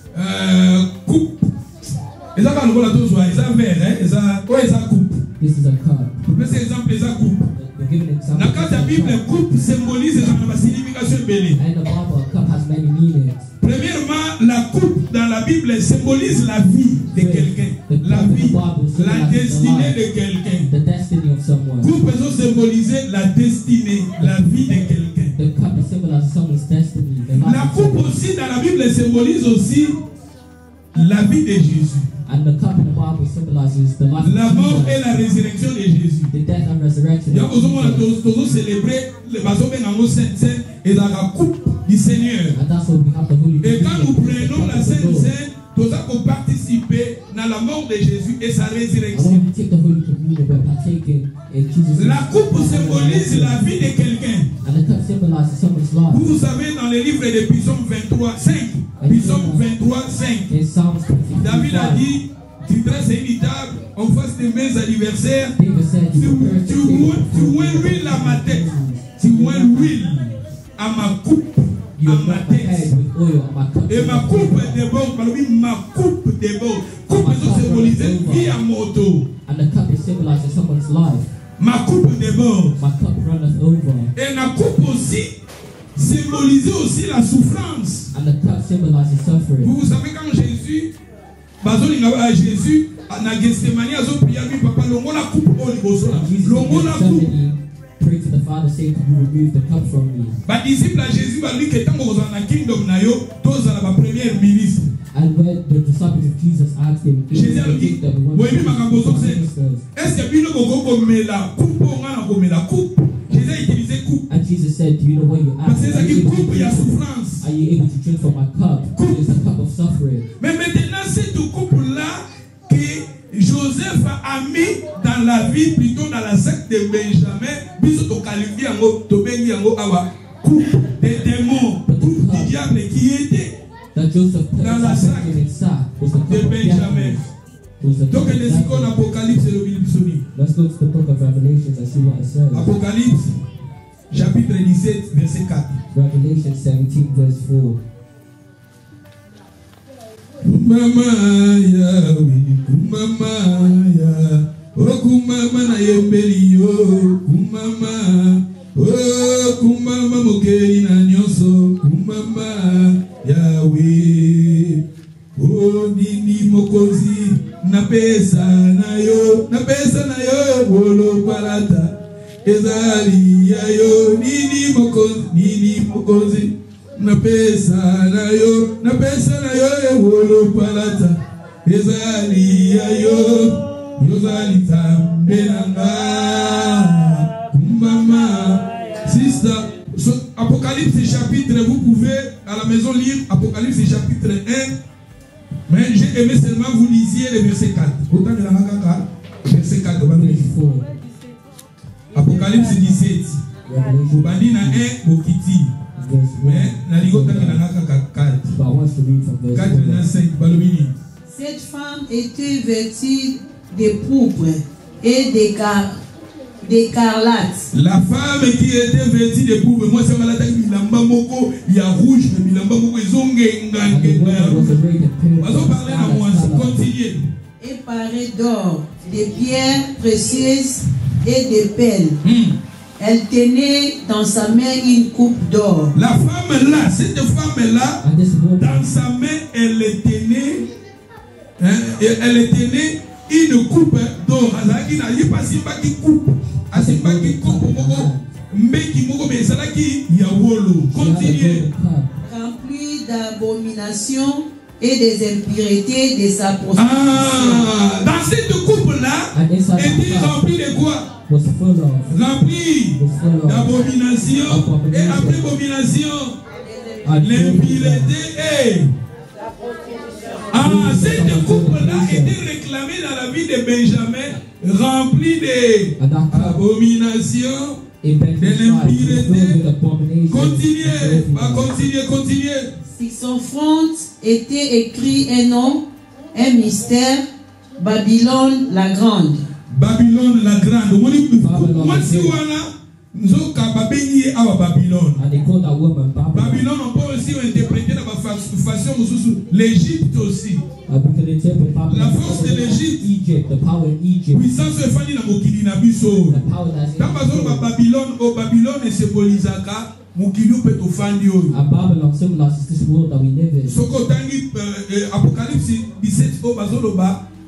Coupe, eza ka lokola tozwa, eza verre, eza coupe. This is a cup. Pour faire exemple, eza coupe. We're giving an example. Na kati ya Bible, coupe symbolise na signification ebele. And in the Bible, a cup has many meanings. Premièrement, la coupe dans la Bible symbolise la vie de quelqu'un. La vie, la destinée de quelqu'un. The destiny of someone. Coupe peut symboliser la destinée, la vie de quelqu'un. The cup symbolizes someone's destiny. The life La of coupe someone. aussi dans la Bible symbolise aussi la vie de Jésus. And the cup in the Bible symbolizes the life La of mort Jesus, et la résurrection de Jésus. the death and resurrection Il y a of besoin Jesus. de célébrer le bateau en Sainte et dans la coupe du Seigneur. And that's why we have the Holy Et quand nous Communion, the prenons cup la of the Sainte Lord. Seine, nous avons participé dans la mort de Jésus et sa And résurrection. when we take the Holy Communion, we're partaking in Jesus' La coupe symbolise la vie de quelqu'un. And the cup symbolizes someone's life. Vous savez, dans le livre de Psaume 23, 5, Psaume 23, 5, In Psalms 55, David a dit, tu dresses une table en face de mes anniversaires, David said, tu "You prepare tu to oins l'huile à ma tête, tu oins l'huile à ma coupe, You à ma anoint my head tête. with oil on my cup." Et ma coupe déborde, par lui, ma coupe déborde. Coupe peut symboliser vie à moto. And the cup is symbolizing someone's life. Ma coupe déborde. My cup runneth over. Et la coupe aussi symbolisait aussi la souffrance. And the cup symbolizes suffering. Vous savez quand Jésus, Jésus, na Gethsemane, azo prier lui papa longo la coupe au liboso la. Jesus Longo in la coupe. Gethsemane prayed to the Father, saying, "Could you remove the cup from me?" Ba disciple à Jésus ba lui que tango na kingdom na yo, toza la premier ministre. And when the disciples of Jesus asked him, Jésus a dit, "Moi mi makambo so se. ministers. Est-ce que bino boko komela coupe ngana komela coupe?" Jésus a utilisé coupe. And Jesus said, "Do you know what you Parce asked? que c'est une coupe il y a souffrance. Are you able to drink from my cup? It's a cup of suffering." Mais maintenant cette coupe là que Joseph a mis dans la vie, plutôt dans la secte de Benjamin, biso to qualifié yango, to bengi yango awa coupe des démons, coupe du diable qui était That Joseph put dans la sac in sack was the cup de of Benjamin. devils. Was the Donc cup of les icônes devils. Apocalypse et le Bible. Let's go to the book of Revelation and see what it says. Apocalypse, chapitre 17, verset 4. Revelation 17 verse 4. Kumama ya wi, kumama ya, oh kumama na yembeli yo, kumama, oh kumama mokeli na nyonso, kumama ya wi, oh nini mokozi, napesa na yo wolo palata, ezali ya yo, nini mokozi, napesa na yo wolo palata ezali ya yo yozali tambelanga kumama. Sister, Apocalypse chapitre, vous pouvez à la maison lire Apocalypse chapitre 1, mais j'ai aimé seulement vous lisiez le verset 4. Autant de la verset 4. Apocalypse 17. Vous bandit na 1 bokiti. Mais But I want to read from verse 4. Cette femme était vêtue de pourpre et d'écarlate. La femme qui était vêtue de pourpre, moi c'est malade bilamba moko ya rouge, bilamba moko ezonge And the woman was arrayed in purple, Bazo parler na moi, continuez. Et parée d'or, de pierres précieuses et de perles. Elle tenait dans sa main une coupe d'or. La femme là, cette femme là, and this woman, dans sa main, elle tenait une coupe d'or. Azaki na yi pasi baki coupe. Asi baki coupe moko mbeki moko bezalaki ya wolo. she had a Continuez. golden cup. Remplie d'abominations et des impuretés de sa prostitution. Ah, dans cette coupe là, And inside that était cup remplie de quoi? was full of Remplie d'abomination. Et après abomination, l'impureté et cette coupe-là était réclamée dans la vie de Benjamin, remplie d'abomination, de l'impureté. Continuez. Sur son front était écrit un nom, un mystère, Babylone la grande. Babylone la grande. Moi, si Nzoka babengi awa Babylone. And they called that woman Babylon. Babylone, on peut aussi interpréter dans ma façon l'Égypte aussi. La force de l'Égypte. Egypt, the power in Egypt. Puissance efani na mokili na biso. The power that's in Quand bazolo ba Babylone, o Babylone symbolisaka mokili pe to fandi oyo. And Babylon symbolizes this world that we live in. Soko tangi Apocalypse 17 o bazolo ba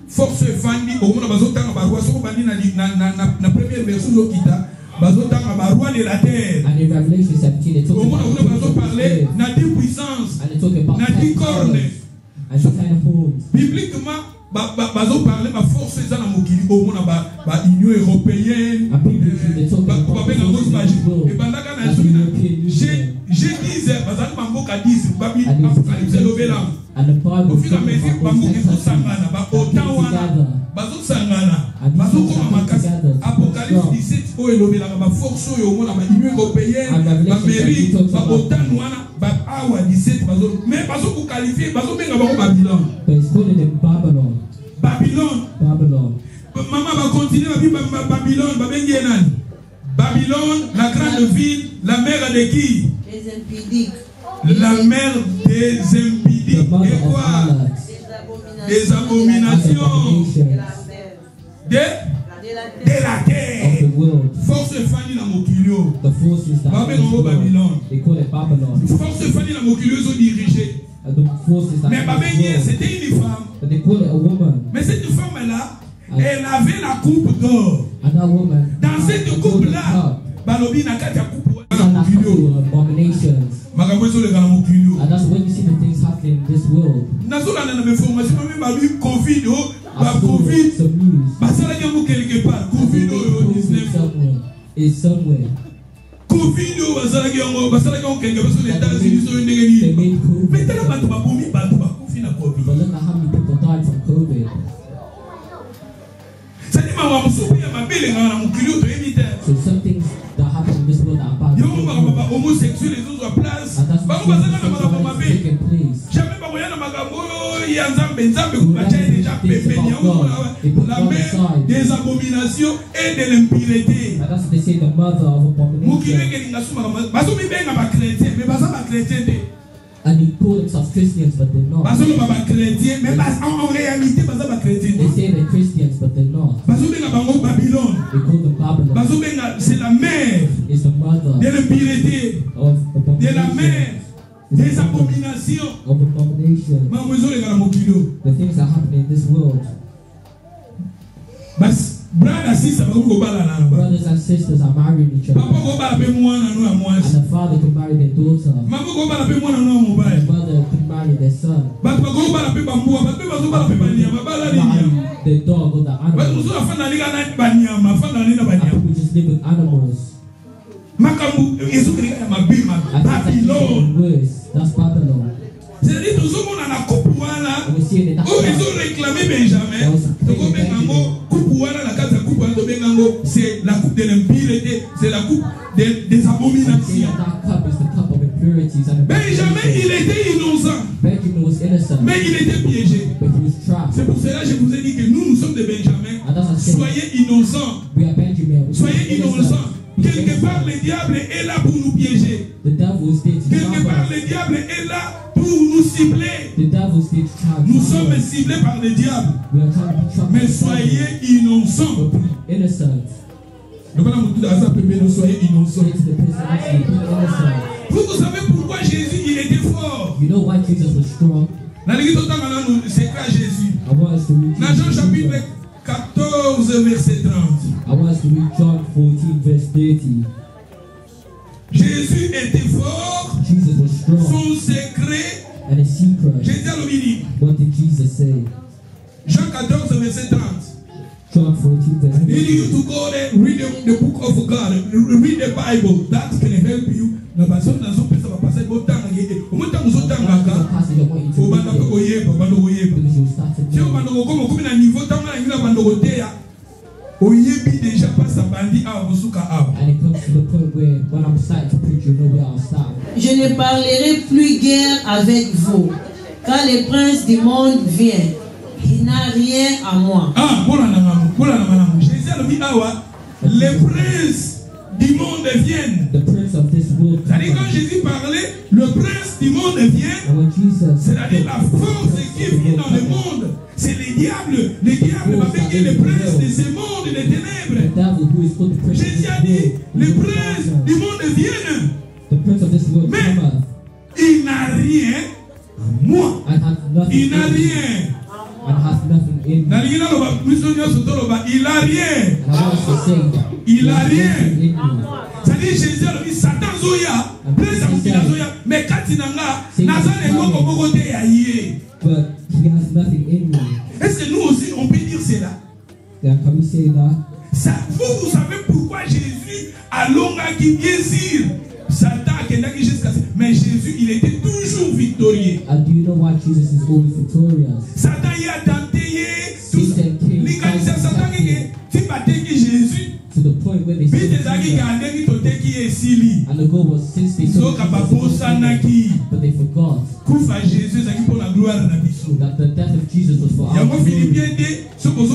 force fandi au monde bazotanga barua soko bandi na première version zokita bazotanga barua de la terre. And in Revelation 17 it talks Au monde about bazo parler na 10 puissances, and it talks about na 10 cornes. and the kind of homes. Bibliquement bazo parler ba force eza na mokili au monde ba Union européenne. And biblically they talk about Ba benga ngos maji e bandaka na je disais bazali bamboka 10 babi apocalypse lobela. And the Bible Au fur et à mesure bamboka ezosangana ba autant wana bazosangana bazokoma makasi. Apocalypse 17 oyo elobelaka ba force oyo omona ba Union européenne bamérique ba autant wana ba awa 17 mais bazo qualifier bazobenga bango Babylone. But it's called in Babylon. Babylone. Maman va continuer à vivre Babylone. Babylone, la grande ville, la mère de qui? Les impudiques. La mère des impudiques. Et quoi? Des abominations. De la terre. Force Fanny la Mokilio. The forces that Babylone. They call it Babylon. Force Fanny la Mokilio sont dirigés. The forces that Mais Babylone, c'était une femme. but they call it a woman. Mais cette femme-là, elle avait la coupe d'or. And that woman. Dans cette coupe-là, Balobi n'a qu'à ta coupe. Abominations. And that's when you see the things happening in this world. Is somewhere. Covid But look at how many people died from COVID. So some things that happen in this world are bad. And that's what's taking place. Des abominations et de l'impureté. And that's what they say, the mother of abomination. And he called themselves Christians, but they're not. They say they're Christians, but they're not. They call them Babylon. C'est la mère It's the mother de l'impureté, of de la abomination. mère des abominations. Of abomination. The things that happen in this world. Brothers and sisters are marrying each other. And the father could marry their daughter. The mother could marry their son. Marry the dog or the animal. And people just live with animals. Babylone. Worse. That's Babylon. C'est-à-dire nous sommes dans la coupe wana. We see it in that Oh, ils ont réclamé Benjamin. C'est la coupe de l'impureté, c'est la coupe des abominations. Benjamin, il était innocent. Mais il était piégé. C'est pour cela que je vous ai dit que nous sommes des Benjamins. Soyez innocents. Soyez innocents. Quelque part, le diable est là pour nous piéger. Quelque part, le diable est là pour nous cibler. Nous sommes ciblés par le diable. Mais soyez innocents. Soyez innocents. Vous savez pourquoi Jésus il était fort. You know why Jesus was strong? C'est quoi Jésus? Dans Jean chapitre 14 verset 30. I want us to read John 14 verse 30. Jésus était fort. Jesus was strong. Son secret. And a secret. Jésus a dit. What did Jesus say? Jean 14 verset 30. John 14 verse 30. I need you to go there, read the book of God, read the Bible. That can help you. Na baso na zo pesa ba passer botanga yede. Omuta muzotanga ka. Obanda ko yeba, bando ko yeba. Si o bando ko mo na niveau tanga na ngila bando ko teya. Oyebi déjà pas sa bandi a musuka a. And it comes to the point where when I'm starting to preach, you know where I'll start. Je ne parlerai plus guère avec vous, car le prince du monde vient. Il n'a rien à moi. Ah, voilà na Jésus a dit awa, les princes du monde viennent. The prince of this world. C'est-à-dire quand Jésus parlait, le prince du monde vient. C'est-à-dire la force qui vient dans le monde. C'est le diable. Le diable va faire le prince de ce monde, des ténèbres. Jésus a dit, le prince du monde vient. Mais il n'a rien à moi. Il n'a rien. in me. Il a rien. And I want us to say, Il a rien. in me. C'est-à-dire Jésus a dit Satan zoya, mais katinanga, nazane moko moko te yaye. But he has nothing in me. Est-ce que nous aussi on peut dire cela? Then can we say that? Ça, vous savez pourquoi Jésus a longaki bien sûr Satan a kendaki jusqu'à ça, mais Jésus il était toujours victorieux. And do you know why Jesus is always victorious? Satan y a tenté Satan came Satan qui bateki Jésus. to the point where they said, and the goal was since they saw but they forgot that the death of Jesus was for our glory. C'est pour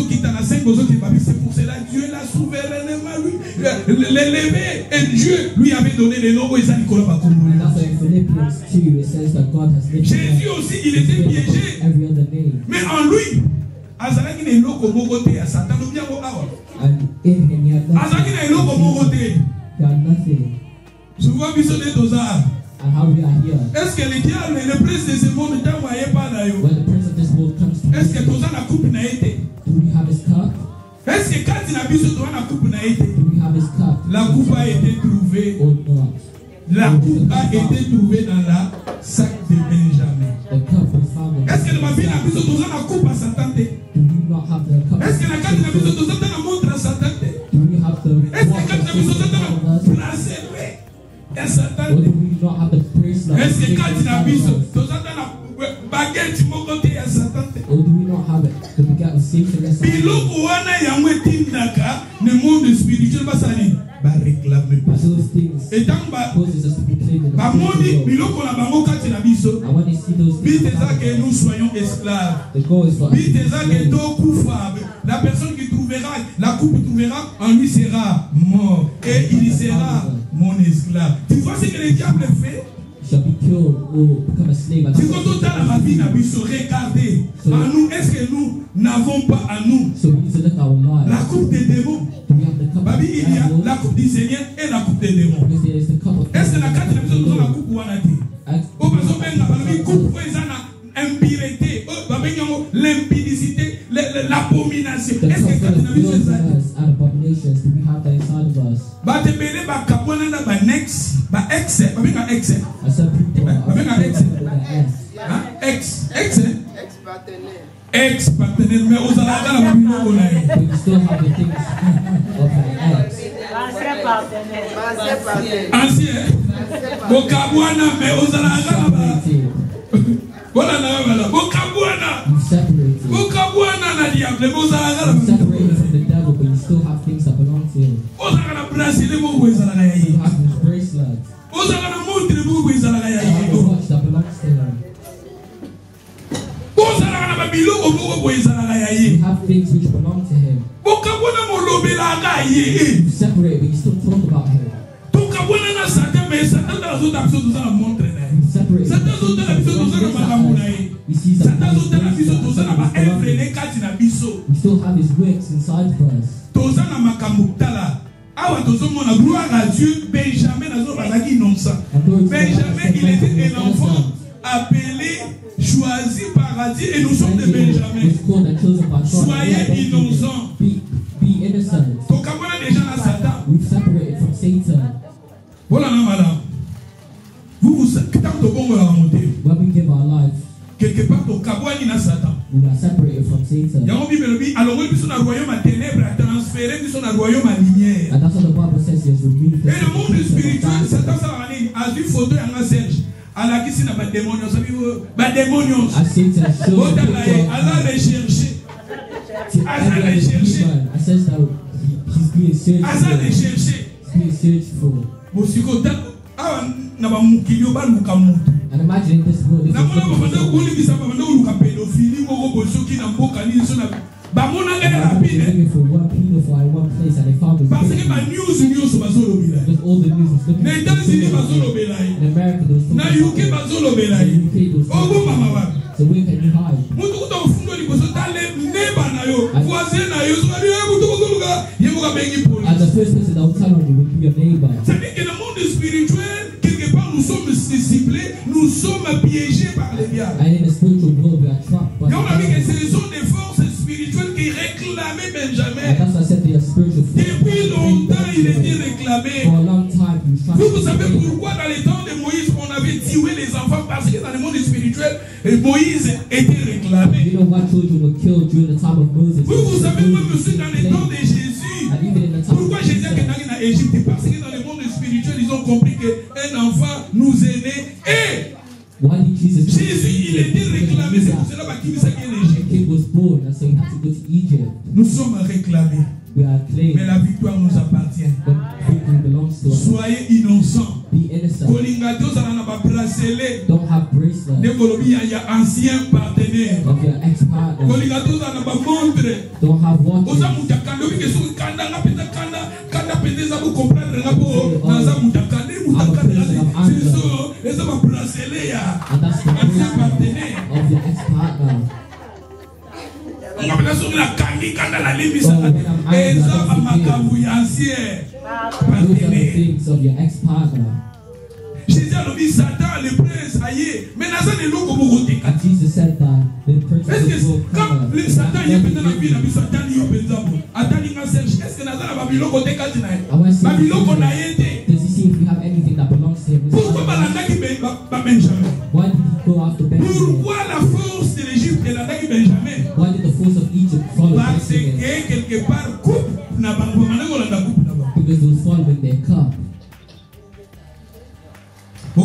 cela Dieu l'a souverainement l'élevé et Dieu lui avait donné les noms. And that's why in Philippians 2 it says that God has lifted Jésus aussi il était piégé, every other name. mais en lui azalaki na eloko moko te ya Satan bien ko awa. And in him he had nothing. He had nothing. Souvent biso de toza. And how we are here. Est-ce que le diable le prince de ce monde est envoyé par là yo? When the prince of this world comes to est-ce que toza na coupe na été? do we have his cup? Est-ce que quand il a biso toza na coupe na été? Do we have his cup? La coupe a été trouvée. Or not? La coupe a été trouvée dans la sac de Benjamin. The cup was found in est-ce que ma vie na biso toza na coupe à Satan te? Do we not have the cup? Est-ce que la carte na biso toza na montre à Satan te? Do we have the est-ce que watch quand na biso toza na placer et Satan or te? do we not have the bracelet? Est-ce que quand na biso toza na baguette moko te ya Satan te? Or do we not have it? The begat of Satan as biloko wana yango etindaka ne monde spirituel basali ba réclamer pas. those things causes us to be played in the bamoni biloko na bango kati na biso. And when they see those things, Biteza que nous soyons esclaves. the goal is for us to be Biteza que slaves. do kufa. La personne qui trouvera la coupe trouvera en lui sera mort et il sera mon esclave. Tu vois ce que le diable fait? Shall be killed or become a slave. And Si quand on a la vie n'a pu se regarder à nous, est-ce que nous n'avons pas à nous so we need to look at our lives. la coupe des démons? Do we have the cup Babi, of il y a devil? la coupe du Seigneur et la coupe des démons. Because there is the cup of Est-ce que la carte de la devil. maison la coupe ou on a dit? And Oh, parce que la coupe où ils ont l'impureté, l'impudicité, l'abomination. the Est-ce que cup quand full tu as of vu ça? filthiness and abominations, do we have that inside of us? Ba te bele ba kapona na ba next, ba ex, ba benga ex. And some people are Avec un ex. with their ex. Ex-partenaire, mais aux alarmes, la Bible, on a But you still have the things of an ex. ancien. Bokabwana, mais aux alarmes, voilà, Bokabwana. You separated. Bokabwana, na diable, mais aux You alarmes, separated from the devil, but you still have things that belong to him. aux alarmes, bracelet, aux alarmes, You have his bracelet. aux alarmes, montre, aux You have the alarmes, watch that belongs to him. aux alarmes, biloko, aux alarmes, You have things which belong to him. Bokabwana, molobela, You separate, but you still talk about him. Tokabwana na Satan, mais Satan dans les autres absurdes, nous allons montrer. You separate. Satan zote na biso tozana makambo na ye. You see Satan zote na biso something. tozana ba œuvre ne kati na biso. We still have his works inside of us. Tozana makambo tala. Awa tozomona gloire à Dieu. Benjamin nazo bazaki innocent. Benjamin il était un enfant appelé, choisi par Dieu et nous sommes des Benjamins. Soyez innocents. Be innocent. Tokabwana déjà na Satan. We've separated from Satan. Voilà na madame. Vous tant de bon la monter. When we give our life, Quelque part tokabwani na Satan. we are separated from Satan. Yango Bible bi alors oui biso na royaume à ténèbres à transférer biso na royaume à lumière. And that's what the Bible says. He has removed Et us le from monde the spirituel kingdom of Satan darkness. ça va aller a vu photo yanga Serge. Ala kisi na ba démonios, ça veut ba démonios. As Satan shows Bota the la picture ala rechercher. to every other demon, it says that he's being searched Asa for. rechercher. He's being searched for. Bosiko ta awa na ba mukilio ba luka mutu. And imagine in this world, this Na mona ba banda kuli bisa ba banda luka pédophilie moko bosoki na mboka ni so na ba mona ngene rapide. looking for one pedophile in one place and they found him. Parce que ba news nyonso bazolobela. Because all the news was looking Na États-Unis bazolobela. in America, there was Na something UK bazolobela. in the UK, there was Ogo mama wa. so where can you hide? Mutu kuta ufundo liboso tale neba na yo. Voisin na yo. So ba yo mutu kuzoluka yemo ka bengi And police. the first person that will tell on you would be your neighbor. C'est-à-dire que dans le monde spirituel, quelque part, nous sommes ciblés, nous sommes piégés par les diables. And in the spiritual world, we are trapped by Et on a vu que the ce sont des forces spirituelles Depuis longtemps, il était réclamé. Vous savez pourquoi dans les temps de Moïse, on avait tué les enfants? Parce que dans le monde spirituel, Moïse était réclamé. Vous savez même aussi dans les temps de Jésus. Pourquoi Jésus est allé en Égypte? Parce que dans le monde spirituel, ils ont compris qu'un enfant nous est né. Et Jésus, il était réclamé. C'est pour cela qu'il s'est Égypte. Nous sommes réclamés. Mais la victoire nous appartient. Soyez innocents. Kolingato ça n'a pas bracelet. Il y a ancien partenaire. Kolingato ça n'a pas montre. Oza mutakande obi keso kanda nga peta kanda pendeza bu comprendre nga po naza mutakande c'est ça va bracelet ya ancien partenaire. On a besoin de la canne quand la limite et ça va m'accaboyer ancien partenaire. Jésus a dit Satan le prince aïe mais Nazan est lourd comme roté. Est-ce que quand le Satan y est peut-être la vie la vie Satan y est peut-être attends il est-ce que Nazan a Babylone côté Katina Babylone qu'on a été. Pourquoi Balandaki Benjamin? Pourquoi la force de l'Égypte est Balandaki Benjamin? Parce que quelque part coupe n'a pas because those fall with their cup. You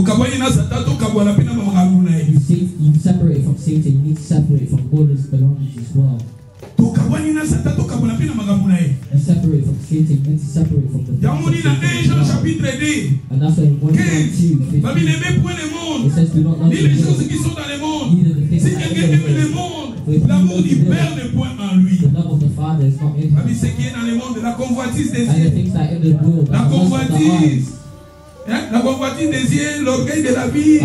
separate from Satan, you need to separate from all his belongings as well. You separate from Satan, you need to separate from the and that's why in 1 John 2, 15, it says do not love the world, neither the things that are in the world. L'amour du Père n'est point en lui. The love of the Father is not in him. Ce qui est dans le monde, la convoitise des yeux. La convoitise des yeux, l'orgueil de la vie.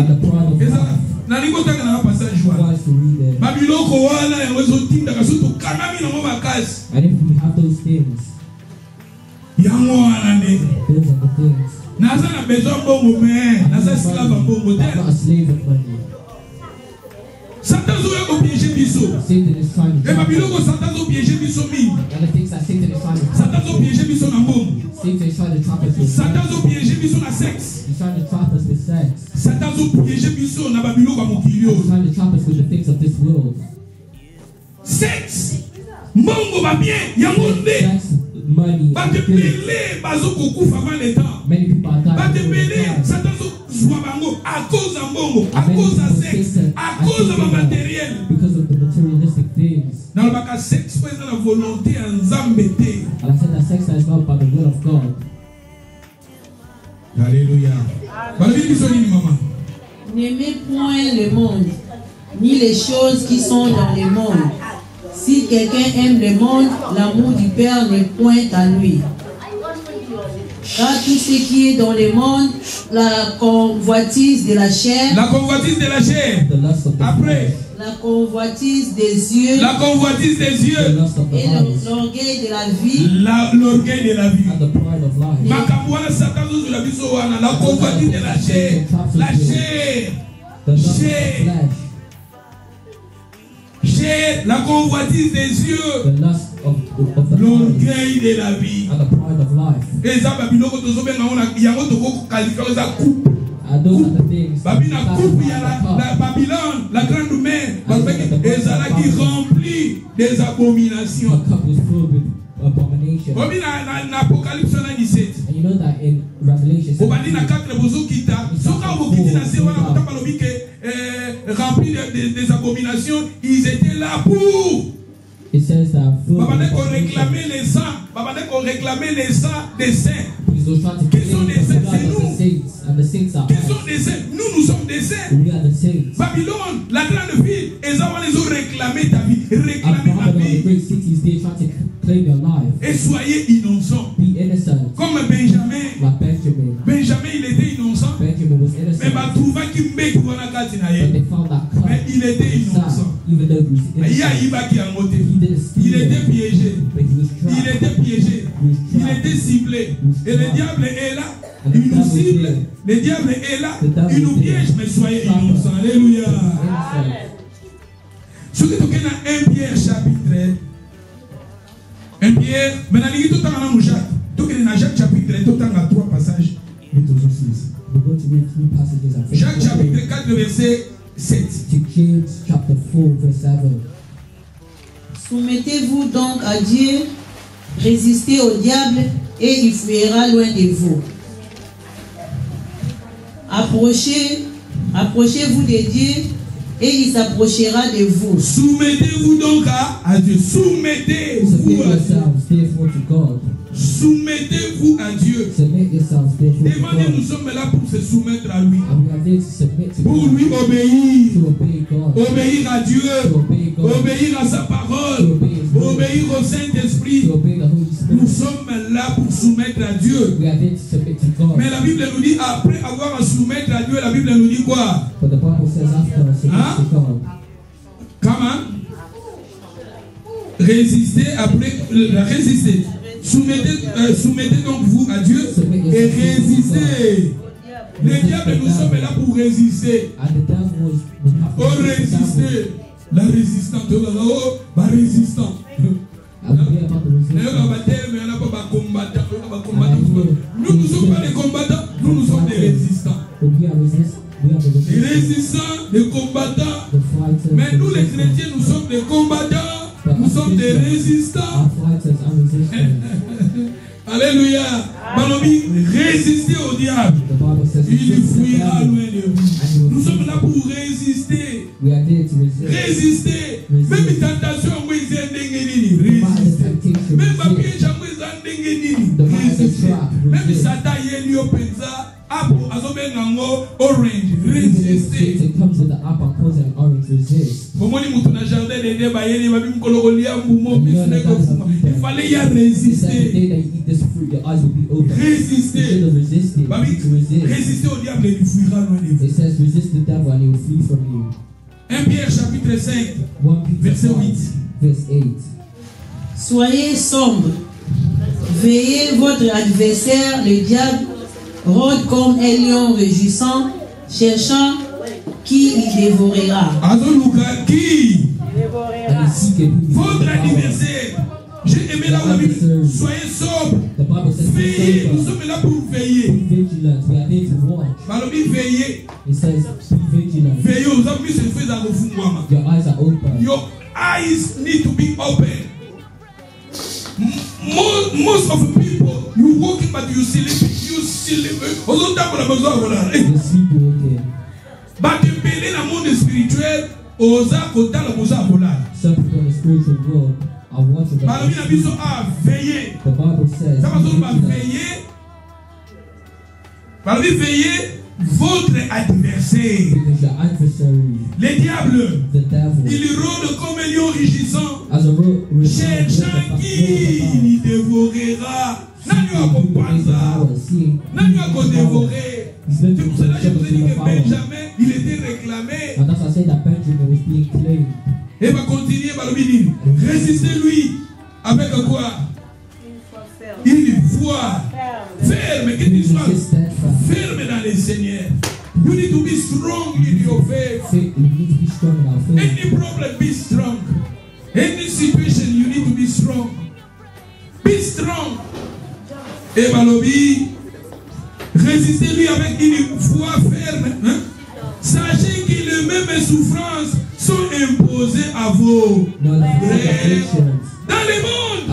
Babylone koala et rezotinda kasuto kanami na mo bakasi. And if we have those things, yango anane. Those are the things. Nasa na besoin bongo mais nasa esclave bongo te. I'm not a slave of money. Satan zo yako piéger biso. Satan is trying to. Et Babylone Satan zo piéger biso mi. And the things that Satan is trying to. Satan zo piéger biso na bongo. Satan is trying to trap us with. Satan zo piéger biso na sexe. He's trying to trap us with sex. Satan zo piéger biso na Babylone ba mokilio. He's trying to trap us with the things of this world. Sex. Mongo ba bien, yango nde. Money. Ba te belé bazo kokufa avant le temps. Many people are dying. Ba te belé Satan zo zwa bango à cause de mbongo, à cause de sexe, à cause de matériel. Because of the materialistic things. Dans le bac sexe c'est la volonté en zambete. And I said that sex is not by the will of God. Alléluia. N'aimez point le monde, ni les choses qui sont dans le monde. Si quelqu'un aime le monde, l'amour du Père n'est point à lui. Car tout ce qui est dans le monde, la convoitise de la chair. La convoitise de la chair. Après. La convoitise des yeux. La convoitise des yeux. Et l'orgueil de la vie. L'orgueil de la vie. La convoitise de la chair. La chair. Chair. La convoitise des yeux. L'orgueil de la vie. Et ça, Babylone, those are the things. Babylone, la grande mère, qui remplit des abominations. Apocalypse 17. And you know that in Revelation, remplis des abominations, ils étaient là pour. It says that qu'on réclamait les saints. Qu'on réclamait les saints des saints. Qui sont des saints? C'est nous. Qui sont des saints? Nous sommes des saints. Babylone, la grande ville, ils ont réclamé ta vie. Réclamé ma vie. Et soyez innocents. Comme Benjamin. Benjamin, il était innocent. Mais il était innocent. Il était piégé. Il était piégé. Il était ciblé. Et le diable est là. Il nous cible. Le diable est là. Il nous piège. Mais soyez innocents. Alléluia. Ce que tu as dans 1 Pierre chapitre 1 Pierre, maintenant il tout dans Jacques. Donc il y a Jacques chapitre 3 passages. Jacques chapitre 4 verset 7. James chapter 4 verse 7. Soumettez-vous donc à Dieu, résistez au diable et il fuira loin de vous. Approchez-vous de Dieu et il s'approchera de vous. Soumettez-vous donc à Dieu. Soumettez-vous à Dieu. Soumettez-vous à Dieu. Demandez, nous sommes là pour se soumettre à lui. Pour lui obéir. Obéir à Dieu. Obéir à sa parole. Obéir au Saint-Esprit. Nous sommes là pour soumettre à Dieu. Mais la Bible nous dit, après avoir à soumettre à Dieu, la Bible nous dit quoi? Hein? Comment? Résistez après, résister. Soumettez donc vous à Dieu et résistez. Les diables, nous sommes là pour résister. Oh, résister. La résistante. Oh, bah résistant. Nous ne sommes pas des combattants, nous sommes des résistants. Des résistants, des combattants. Mais nous les chrétiens, nous sommes des combattants. Nous sommes des résistants. Alléluia. Balobi, résistez au diable. Il fuira loin de vous. Nous sommes là pour résister. Résister. Même une tentation, résister. Même papier, résister. Même Satan, il y a orange, résister. Il fallait y résister. Résister. Résister au diable et il fuira loin de vous. 1 Pierre chapitre 5, verset 8. Soyez sombres. Veillez, votre adversaire, le diable, rôde comme un lion rugissant, cherchant qui il dévorera. Votre adversaire. J'ai aimé la Bible. Soyez sobres. Veillez. Nous sommes là pour veiller. Veillez. Veillez. Aux amis se fait à refoulement. Your eyes need to be open. Most of the people, you walking but you sleep. But in the monde spirituel, osa kota la bosa vola. Some people in the spiritual world are watching. The Bible says, veillez votre adversaire. Les diables, il rôde comme un lion rugissant, cherchant qui il dévorera. Nani va dévorer. C'est pour cela que je vous ai dit que Benjamin, il était réclamé. Et va continuer par le dire, résistez-lui avec quoi? Une foi ferme, que tu sois ferme dans les Seigneurs. You need to be strong in your faith. Any problem, be strong. Any situation, you need to be strong. Be strong. Et Balobi, résistez-lui avec une foi ferme. Hein? Sachez que les mêmes souffrances sont imposées à vous. Dans le monde.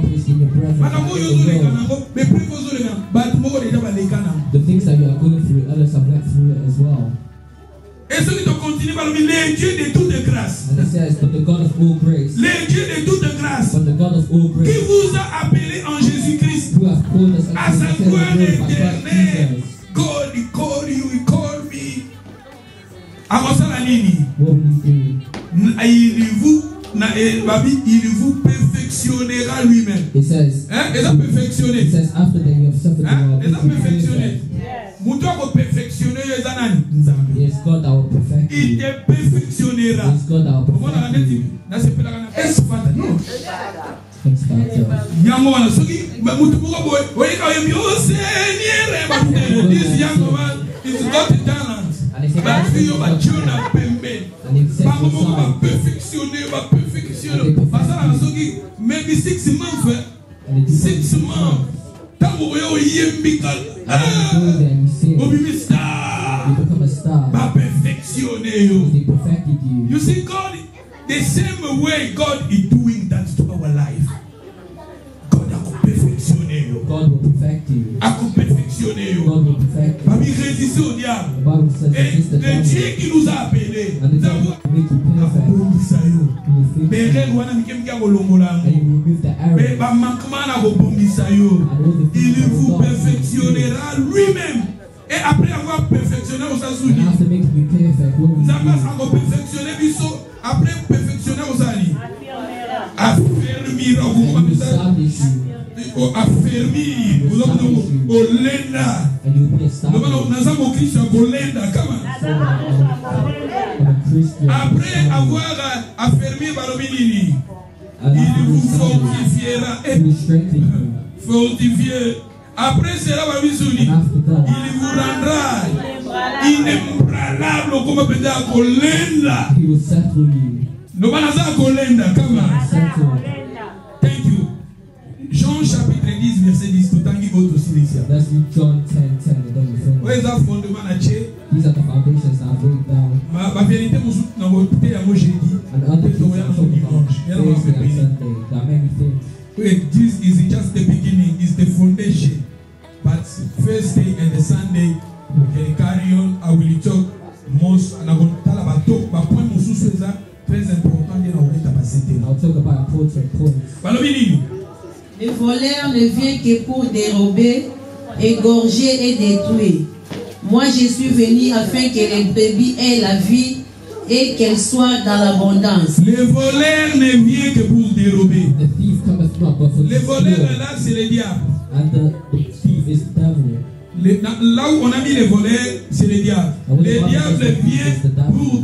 The things that you are going through, others have went through it as well. Et celui qui continue par le les dieux de toute grâce. And it says, but the God of all grace. Les dieux de toute grâce. But the God of all grace. Qui vous a appelé en Jésus-Christ. Who have called us à sa gloire éternelle. God, he called you, he called me. Akosala nini? What will you do? Il vous perfectionnera lui-même. It says, hein? Il a perfectionné. It says after that you have suffered the Lord. Il a perfectionné. Moutou a perfectionné les ananes. Yes, God that will perfect you. Il te perfectionnera. Yes, God that will perfect you. Non. Thanks, Father. Yango wana soki moutou boko boy. Oye ka yemi o Seigneur. This young man is got the talent. But you are children of pembe. Maybe 6 months. 6 months. You see, God, the same way God is doing that to our life. God a perfectionné. God will perfect you. A perfectionné. God will perfect you. Parmi résister au diable. The Bible says Et le Dieu qui nous a appelés. and the devil will make you perfect. Mais And you remove the error. Il vous perfectionnera lui-même. Et après avoir perfectionné, on s'en And souvient. after making you perfect, what will Nous you avons do? encore perfectionné, après perfectionner, on s'en dit. Affermir, And you establish you. affermir, vous avez Olenda. And you will be established. Nous avons Christ Olenda, comment? I'm a Christian. Après avoir affermi Baromini, And il after vous you establish, fortifiera. he will strengthen you. Fortifié. Après cela, And after that, il vous rendra inébranlable comme peut-être Olenda. he will settle you. Nous allons Olenda, comment? Settle. Thank you. Jean chapitre 10, verset 10. Tout en guillemot aussi ici. Let's read John 10:10 and then we Où est finish. le fondement de Dieu? These are the foundations that I break down. Ma vérité, moi, dans mon écouté, à moi, j'ai dit. And other Peut-être things qu'on I va talk dans dimanche. Il y a about un Thursday and pays. Sunday. There are many things. Wait, this is just the beginning, it's the foundation. But Thursday and the Sunday, we can carry on. I will talk most, and I'm going to tell about talk. But point most is très important. You know, I'll talk about important points. Le voleur ne vient que pour dérober, égorger et détruire. Moi, je suis venu afin que les brebis aient la vie et qu'elles soient dans l'abondance. Le voleur ne vient que pour dérober. The thief cometh not but for Le to voleur steal. là, c'est le diable. And the thief is the devil. Là où on a mis les voleurs, c'est le diable. Le diable vient pour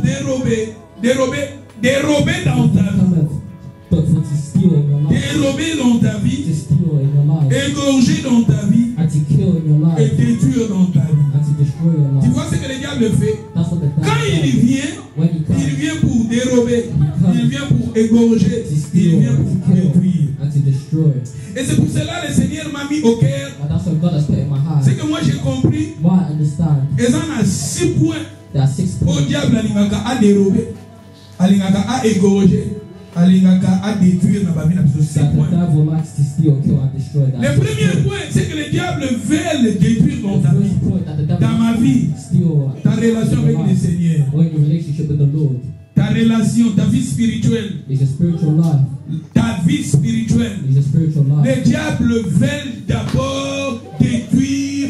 dérober dans ta vie. Cometh but for to steal in your life. Dérober dans ta vie, To steal in your life. égorger dans ta vie And to kill in your et life. détruire dans ta vie. And to destroy your Tu life. vois ce que le diable fait? That's what the Quand devil il does. vient, When he il comes vient pour dérober, il vient pour égorger, to il steal vient and pour to kill détruire. and to destroy. Et c'est pour cela que le Seigneur m'a mis au cœur. And that's what God has put in my heart. C'est que moi j'ai compris, Why I understand et ça a 6 points. there are 6 Au points diable, alingaka a dérober, alingaka a égorger, alingaka a détruire dans ma vie. 6 that the points. devil likes to steal, kill, and destroy. That Le premier point, c'est que le diable veut le détruire dans ta vie. first point that the devil Dans ma vie, likes to steal ta relation avec le Seigneur, or in your relationship with the Lord ta relation, ta vie spirituelle, is your spiritual life. ta vie spirituelle. Is your spiritual life. Le diable veut d'abord détruire,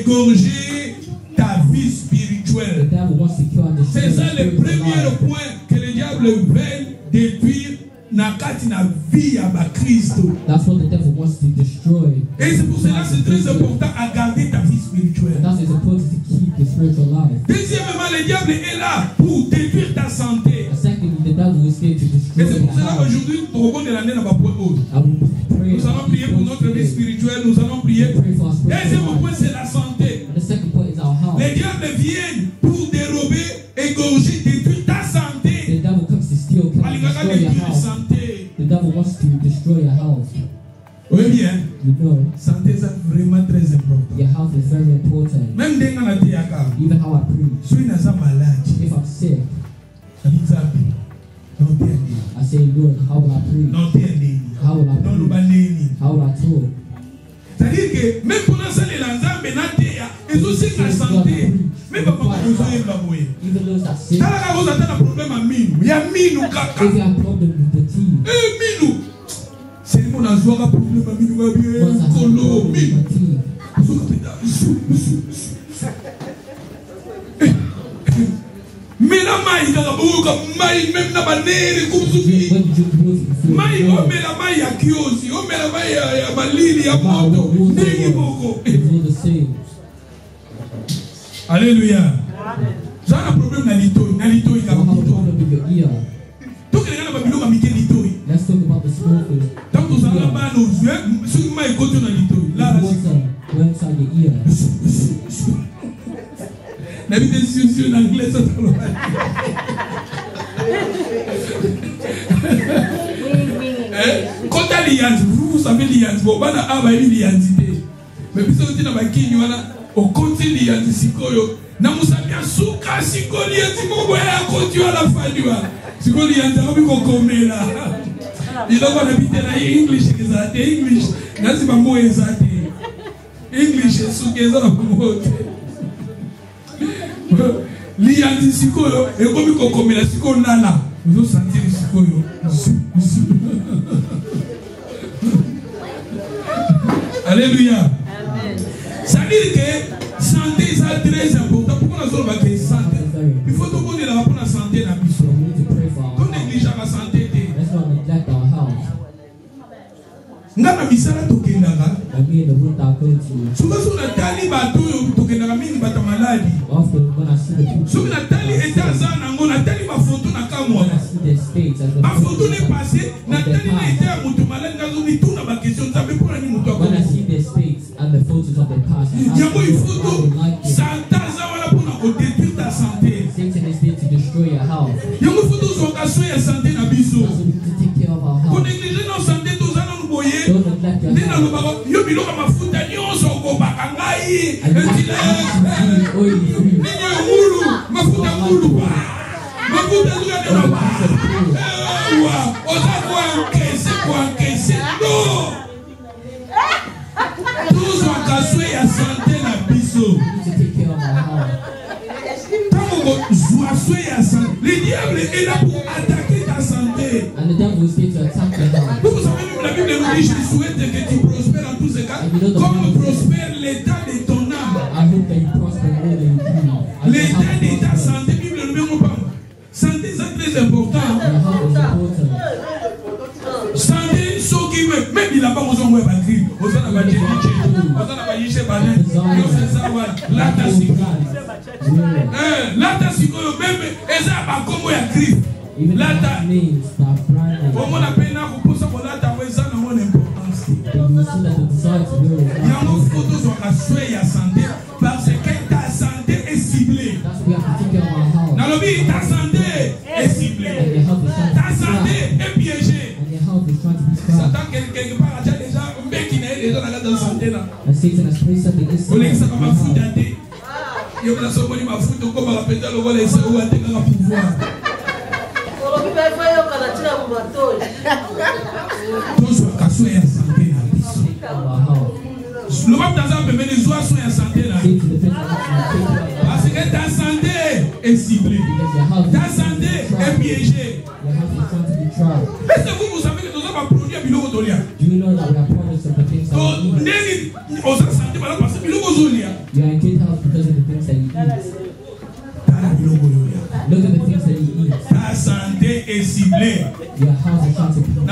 égorger ta vie The spirituelle. devil wants to kill and destroy C'est ça your le spiritual premier life. point que le diable veut détruire na kati na vie ya ba Kristo. That's what the devil wants to destroy. Et c'est pour cela que c'est très important à garder ta vie spirituelle. And that's why it's important to keep your spiritual life. Deuxièmement, le diable est là pour détruire ta santé. And secondly, the devil is there to Et destroy c'est your pour cela health. qu'aujourd'hui, nous avons l'année dans ma point haute. I will pray. Nous allons prier pour notre vie spirituelle, nous allons prier. Pray for our Deuxième spiritual point, life. c'est la santé. And the second point is our health. Les diables viennent pour dérober, égorger, détruire ta santé. The devil comes to steal, kill, and Alingaka destroy your détruire health. santé. The devil wants to destroy your health. Oui, bien. You know, Santé, c'est vraiment très important. your health is very important. Même dès qu'on a dit à Kab, Even how I preach. si on est malade, If I'm sick, ça dit ça. Non, t'es allé. I say, Lord, how will I preach? Non, t'es allé. How will I Non, nous preach? bannéni. How will I talk? C'est-à-dire que même pendant ça, les lanzas, ils ont aussi la santé. Même pas besoin de la bouée. Even those that sick, Quand vous avez un problème à mine, il y a mine ou caca. if you have problem with the teeth, Eh, mine. C'est le monde a joué un problème à mine ou à once I bien. have a Colo, problem with mine. my teeth, Mais la maille, dans la bouche, maille, même la banane, comme when you drink water, you feel maille, good. on met la maille à kiosi, on met la maille à malili, à Wow, moto, water, n'est beaucoup. it's all the same. Alléluia. J'ai un problème dans l'ito, You don't have a problem with your ear. Donc, les gens ne peuvent pas me dire l'ito. Let's talk about the small things. Tant que vous allez pas nous jouer, si vous m'avez côté dans l'ito, là, là, Water went inside your ear. la vie des cieux en anglais, ça te Quand tu as l'Iyanti, vous savez l'Iyanti, bon, on a l'Iyanti. Mais puis c'est dans ma kigne, au côté l'Iyanti, Sikoyo. Namusabia Souka, Siko l'Iyanti, mon boy, à côté à la fin du mois. Siko l'Iyanti, on va comme là. Il doit habiter là, English, English, Nazi Mamo Ezate. English, Soukeza, Mamo. L'Iyanti, Sikoyo, et comme la Siko Nana, vous avez senti le Sikoyo. Alléluia. Ça veut dire que santé est très important. Pourquoi on a besoin de santé? Il faut tout le monde avoir la santé dans la vie. Quand on néglige la santé, ngana misala tokendaka souvent so natali bato oyo tokendaka mingi bato maladi soki natali etaza nango natali bafoto na kamwa bafoto ne passé natali na ete ya moto maladi nazobituna bakestion nzambe mpona ni moto akoma yango ifoto santa aza wana mpona kodétruire ta santé yango ifoto ozwaka soin ya santé na biso konéglige no santé toza nanu boye nde nalobaka yo biloko mafuta nyonso okobaka ngai ninyo ngulu mafuta ngulu mafuta zukaneloba oza kwankese no tozwaka soin ya santé na biso ntango kozwa soin ya santé le diable est là pour attaquer ta santé. And the devil is here to attack your health. Vous savez, même la Bible nous dit, je souhaite que tu prospères en tous ces cas, comme prospère l'état de ton âme. I hope that you prosper more than you do. L'état de ta santé, la Bible ne nous pas. Santé, c'est très important. Santé, ce qui veut, même il n'a pas besoin de faire grippe. On s'en a pas dit, on s'en a pas dit, là, t'as si là, t'as si même, et ça va comme il y a grippe. Là, t'as comment on appelle là pour ça, là, t'as besoin de mon importance. Il y a une photo sur la soie et la santé parce que ta santé est ciblée. Dans le but, ta santé est ciblée. Ta santé est piégée. Satan, quelque part, il y a déjà un mec qui n'est déjà dans la santé là. On est ça comme un fou d'athée. Il y a un seul qui m'a foutu comme un rappel de l'eau et c'est où elle a un pouvoir. Tous à santé le pape dans un peu mais les oiseaux sont en santé là parce que ta santé est ciblée, ta santé est piégée. Est-ce que vous savez que nous avons produit un biloko d'olia? Do you know that we are products of the things that we eat? You are in good health because of the things that you eat. Look at the things that you eat. Ta santé est ciblée. Your health is trying to be.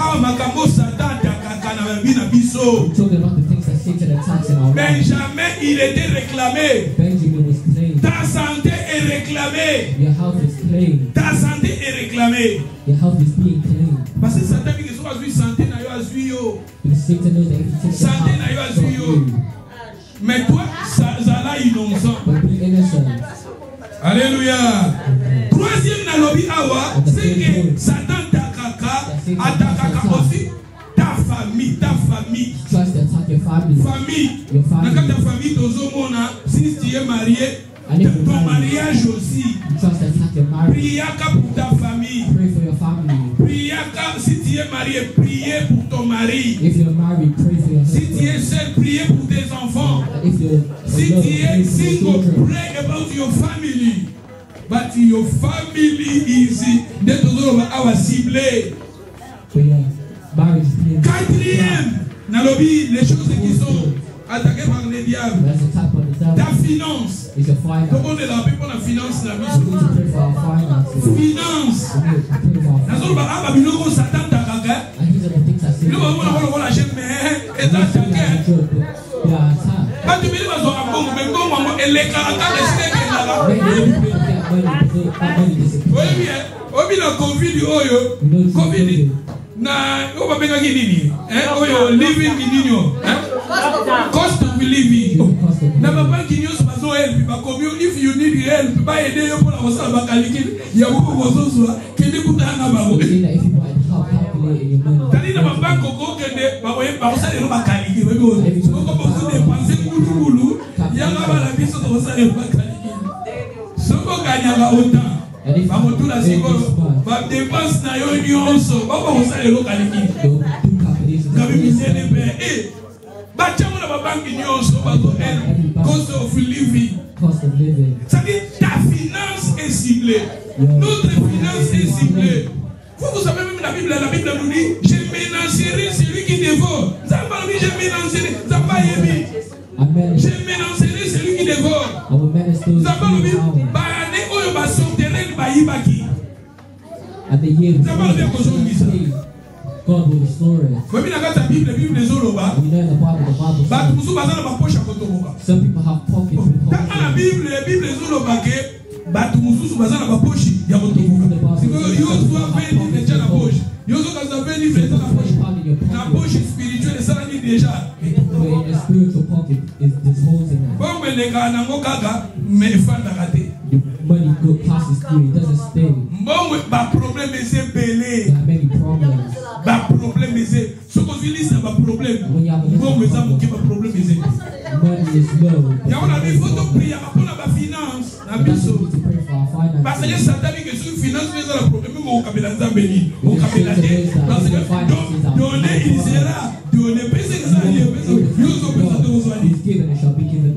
We're talking about the things that Satan attacks in our life. Benjamin, il était réclamé. Benjamin was claimed. Ta santé est réclamée. Your health is claimed. Ta santé est réclamée. Your health is being claimed. Parce que Satan dit que si tu as santé, tu as yo. Because Satan knows that if you take santé, tu as yo. Mais toi, ça là innocent. But be innocent. Alléluia. Troisième nalobi awa, c'est que Satan attaque aussi ta famille. Tries to attack your family. Your family. Dans ta famille, si tu es marié, ton mariage aussi. You tries to attack your marriage. Priaka pour ta famille. Pray for your family. Priaka, si tu es marié, priez pour ton mari. If you're married, pray for your husband. Si tu es seul, priez pour tes enfants. If you're si tu es single, pray about your family. But your family is our ciblé. Quatrième, Nalobi, les choses qui sont attaquées par les diables. Ta finance. Comment on est là pour la finance la mission? Finance. Obi la Covid oyo, Covid na oba benga nini? Oyo living nini? Cost of living. Na baba kinyo so help ba komio if you need help ba ede yo pour la osala ba kaliki ya buko bozozo kende kutanga ba. it in your money. Tali na banque ko kende ba oye ba osale no bakaliki ba go. Ko ko dépenser kulu yanga ba la biso to osale bakaliki. Soko kanyanga autant. Ba motula siko ba dépense na yo nyonso ba ba osale lo kaliki. Gabi misene be ba chamu na ba banque nyonso ba go cost of living. Ça dit ta finance est ciblée. Notre finance est ciblée. Vous savez même la Bible nous dit je ménagerai celui qui dévore. Zamba dit je ménagerai Zamba yemi. Je ménagerai celui qui dévore. Zamba dit ba ane oyo ba sortele ba yibaki. Zamba dit ko zo ngisa. God will restore it. Some people have pockets with the spiritual pocket is holding it. The money passes through, it doesn't stay. There are many problems. When you have a money is low. That's what we need to pray for our finances. He's given, it shall be given.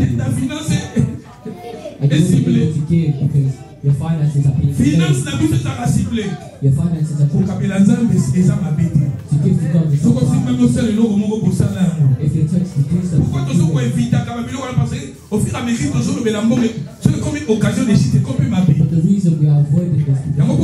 And you won't be able to give because your finances are being cibled. Your finances are being to give to God. If you touch the things that but the reason we are avoiding this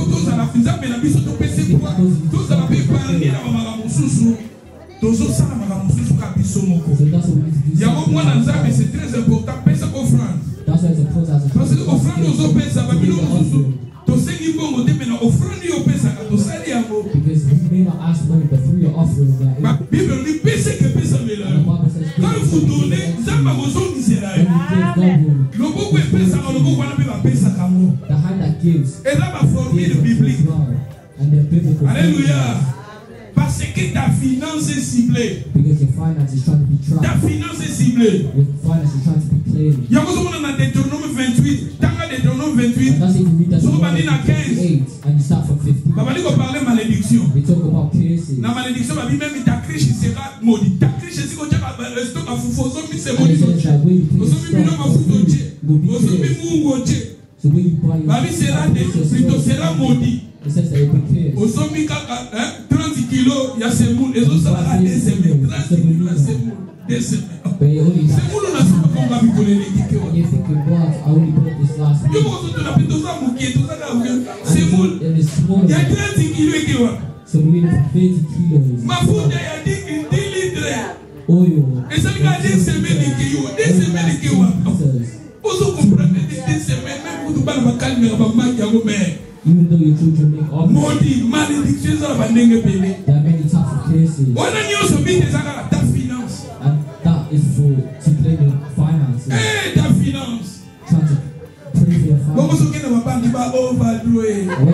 so that's what we need to do. C'est très important. That's why it's a process. Parce que offrande aux opesa babilo mususu to sengi bongo te mena offrande yo pesa ka to sali yango because you may not ask money but through your offering that ma Bible dit pesa que pesa mela quand vous donnez zamba gozo misera le boko e pesa ka le boko na pe pesa kamo the hand that gives et là ma formule biblique and the biblical alléluia. Parce que ta finance est ciblée. Because your finance is trying to be tracked. Ta finance est ciblée. Your finance is trying to be played. Il y a besoin dans Deutéronome 28. Dans Deutéronome 28. That's if you read that. So bandi na 15. And you start from 50. Babali ko parler malédiction. We talk about curses. Na malédiction babi même ta criche sera maudite. Ta criche si ko tchaka stock a fufozo mi se maudit. Oso mi bino ma futo tche. Oso mi mungo tche. So when you buy babi sera plutôt sera maudit. It says that it will be cursed. Oso mi kaka 30 kilos ya semoule. Ezo sala 2 semaines. 30 kilos ya semoule. 2 semaines. Semoule na sema kwa babi kole l'équipe. You think it was I only bought this last week. Yo ko to na pito za mukie to za ka semoule. Ya 30 kilos ekewa. So we need 30 kilos. Mafuta ya 10 litres. Oil. Et ça veut dire 2 semaines ekewa. 2 semaines ekewa. Oso comprendre 2 semaines même pour tout ba na calme ba manki ya go mais. Even though your children make all maudit, malédiction, there are many types of cases. And that is to play the finances. Ta finance. Trying to pray for your finances. When you go to your bank, you're overdrawn.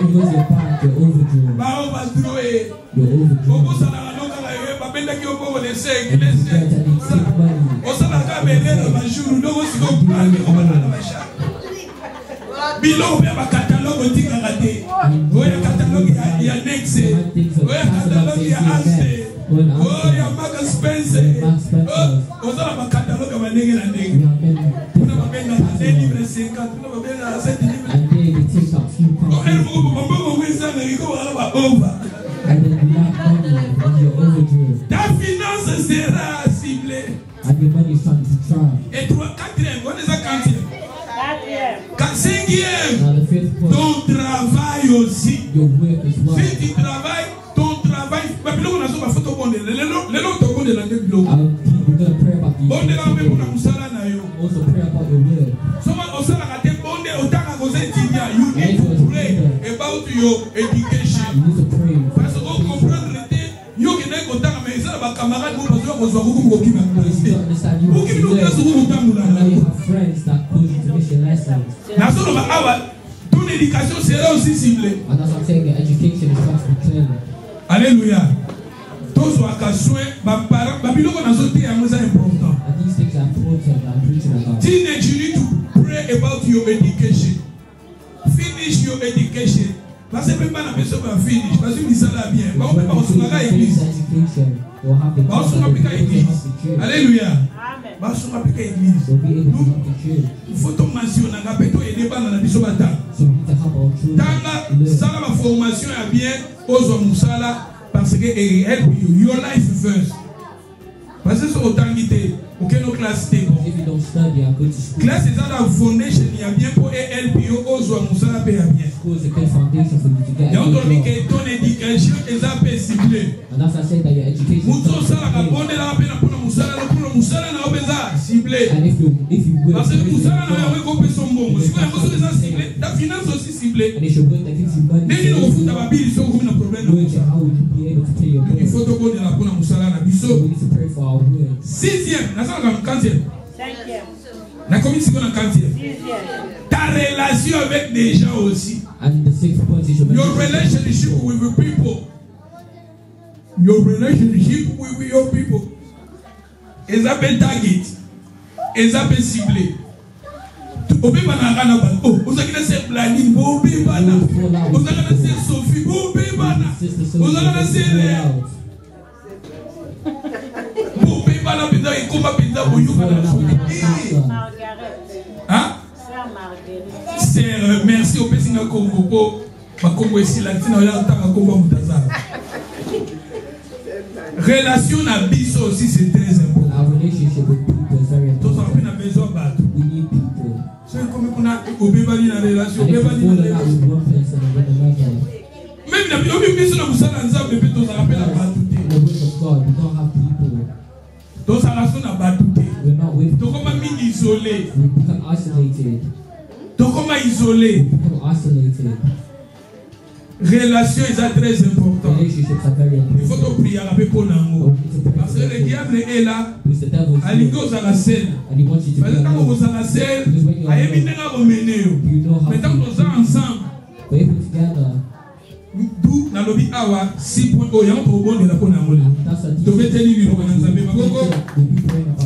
You're overdrawn. Below a catalogue tingate. Oya catalogue ya nexe. Oya catalogue ya aste. Oya Mark Spencer. Oza ba catalogue ba ndenge na ndenge. Kuna mabenda na livre 50, kuna mabenda na 7 livre. And then we take up few and then you lack money and you're overdrawn. Ta finance sera ciblée. And your money is trying to try. Et toi, 4e, what is that 4e? 5e. Now the 5th point. Ton travail aussi. Your work as well. Si tu travailles, ton travail. Babylon na so ba photo bonde. Lelo to bonde la de bilo. We're going to pray about these. Bonde la me kuna musala na yo. Also pray about your word. So man osala ka te bonde otaka ko se tinya. You need to pray about your education. You need to pray. Parce que on comprendre te yo ki na ko taka me sala ba camarade mo bazo ko zo ko ki ba. You don't understand you. You have friends that cause you to miss your lessons. Na so ba awa ton éducation sera aussi ciblée. And that's what I'm saying, your education is trying to be clear. Alléluia. Tous sont à soin, Babylone a sauté à nous important. Teenage, you need to pray about your education. Finish your education. Parce que même pas la personne va finish. Parce que ça là bien. On peut pas se à l'église. On se à l'église. Alléluia. On se à l'église. Il faut ton mentionner. On a besoin de débat dans la biso bata. Tanga, ça la formation est bien. Aux hommes ça parce que help you. Your life first. Parce que c'est autant guité. Aucune autre classe t'es bon. Classe est dans la foundation. Il y a bien pour help you. Aux hommes ça la paye bien. Et on te dit que ton éducation est un peu ciblée. Mouton ça la bonne la peine pour le moussala na obeza ciblé. Parce que moussala na récupé son bon. Si vous avez besoin de ciblé, ta finance aussi ciblée. Dès qu'on fout ta babille, ils sont comme un problème. Il faut te donner la bonne moussala na biso. 6e, na ça la 15e. 5e. Na combien c'est qu'on a 15e? 6e. Ta relation avec des gens aussi. Your relationship with the people. Your relationship with your people. Ils appellent target. Ils appellent ciblé. Obi bana kana ba. Oh, uzakina se planning obi bana. Uzakina se Sophie obi bana. Uzakina se Léa. Obi bana pizza et comment pizza boyou bana. Hein? Sœur, merci au Pessinga Congo. Ma Congo ici latine on a tant Congo mutaza. Relation à biso aussi c'est très important. Our relationship with people is very important. We need people. C'est comme on a obéi na relation, with one person and with another. Même la Bible sur la musala nzambe pe to ça rappelle à tout. The word of God, we don't have people. To ça relation na batouté. We're not with. To comment isolé. We become isolated. To comment isolé. We become isolated. Relation est très important. Relationships are very important. Il faut te prier avec pour l'amour. Parce que le diable est là. À l'égos à la scène. Parce que quand vous êtes à la scène, à évidemment vous menez. Maintenant nous sommes ensemble. D'où dans le lobby awa 6 points au yant pour bon de la bonne amour. Donc mettez-lui le bon ensemble.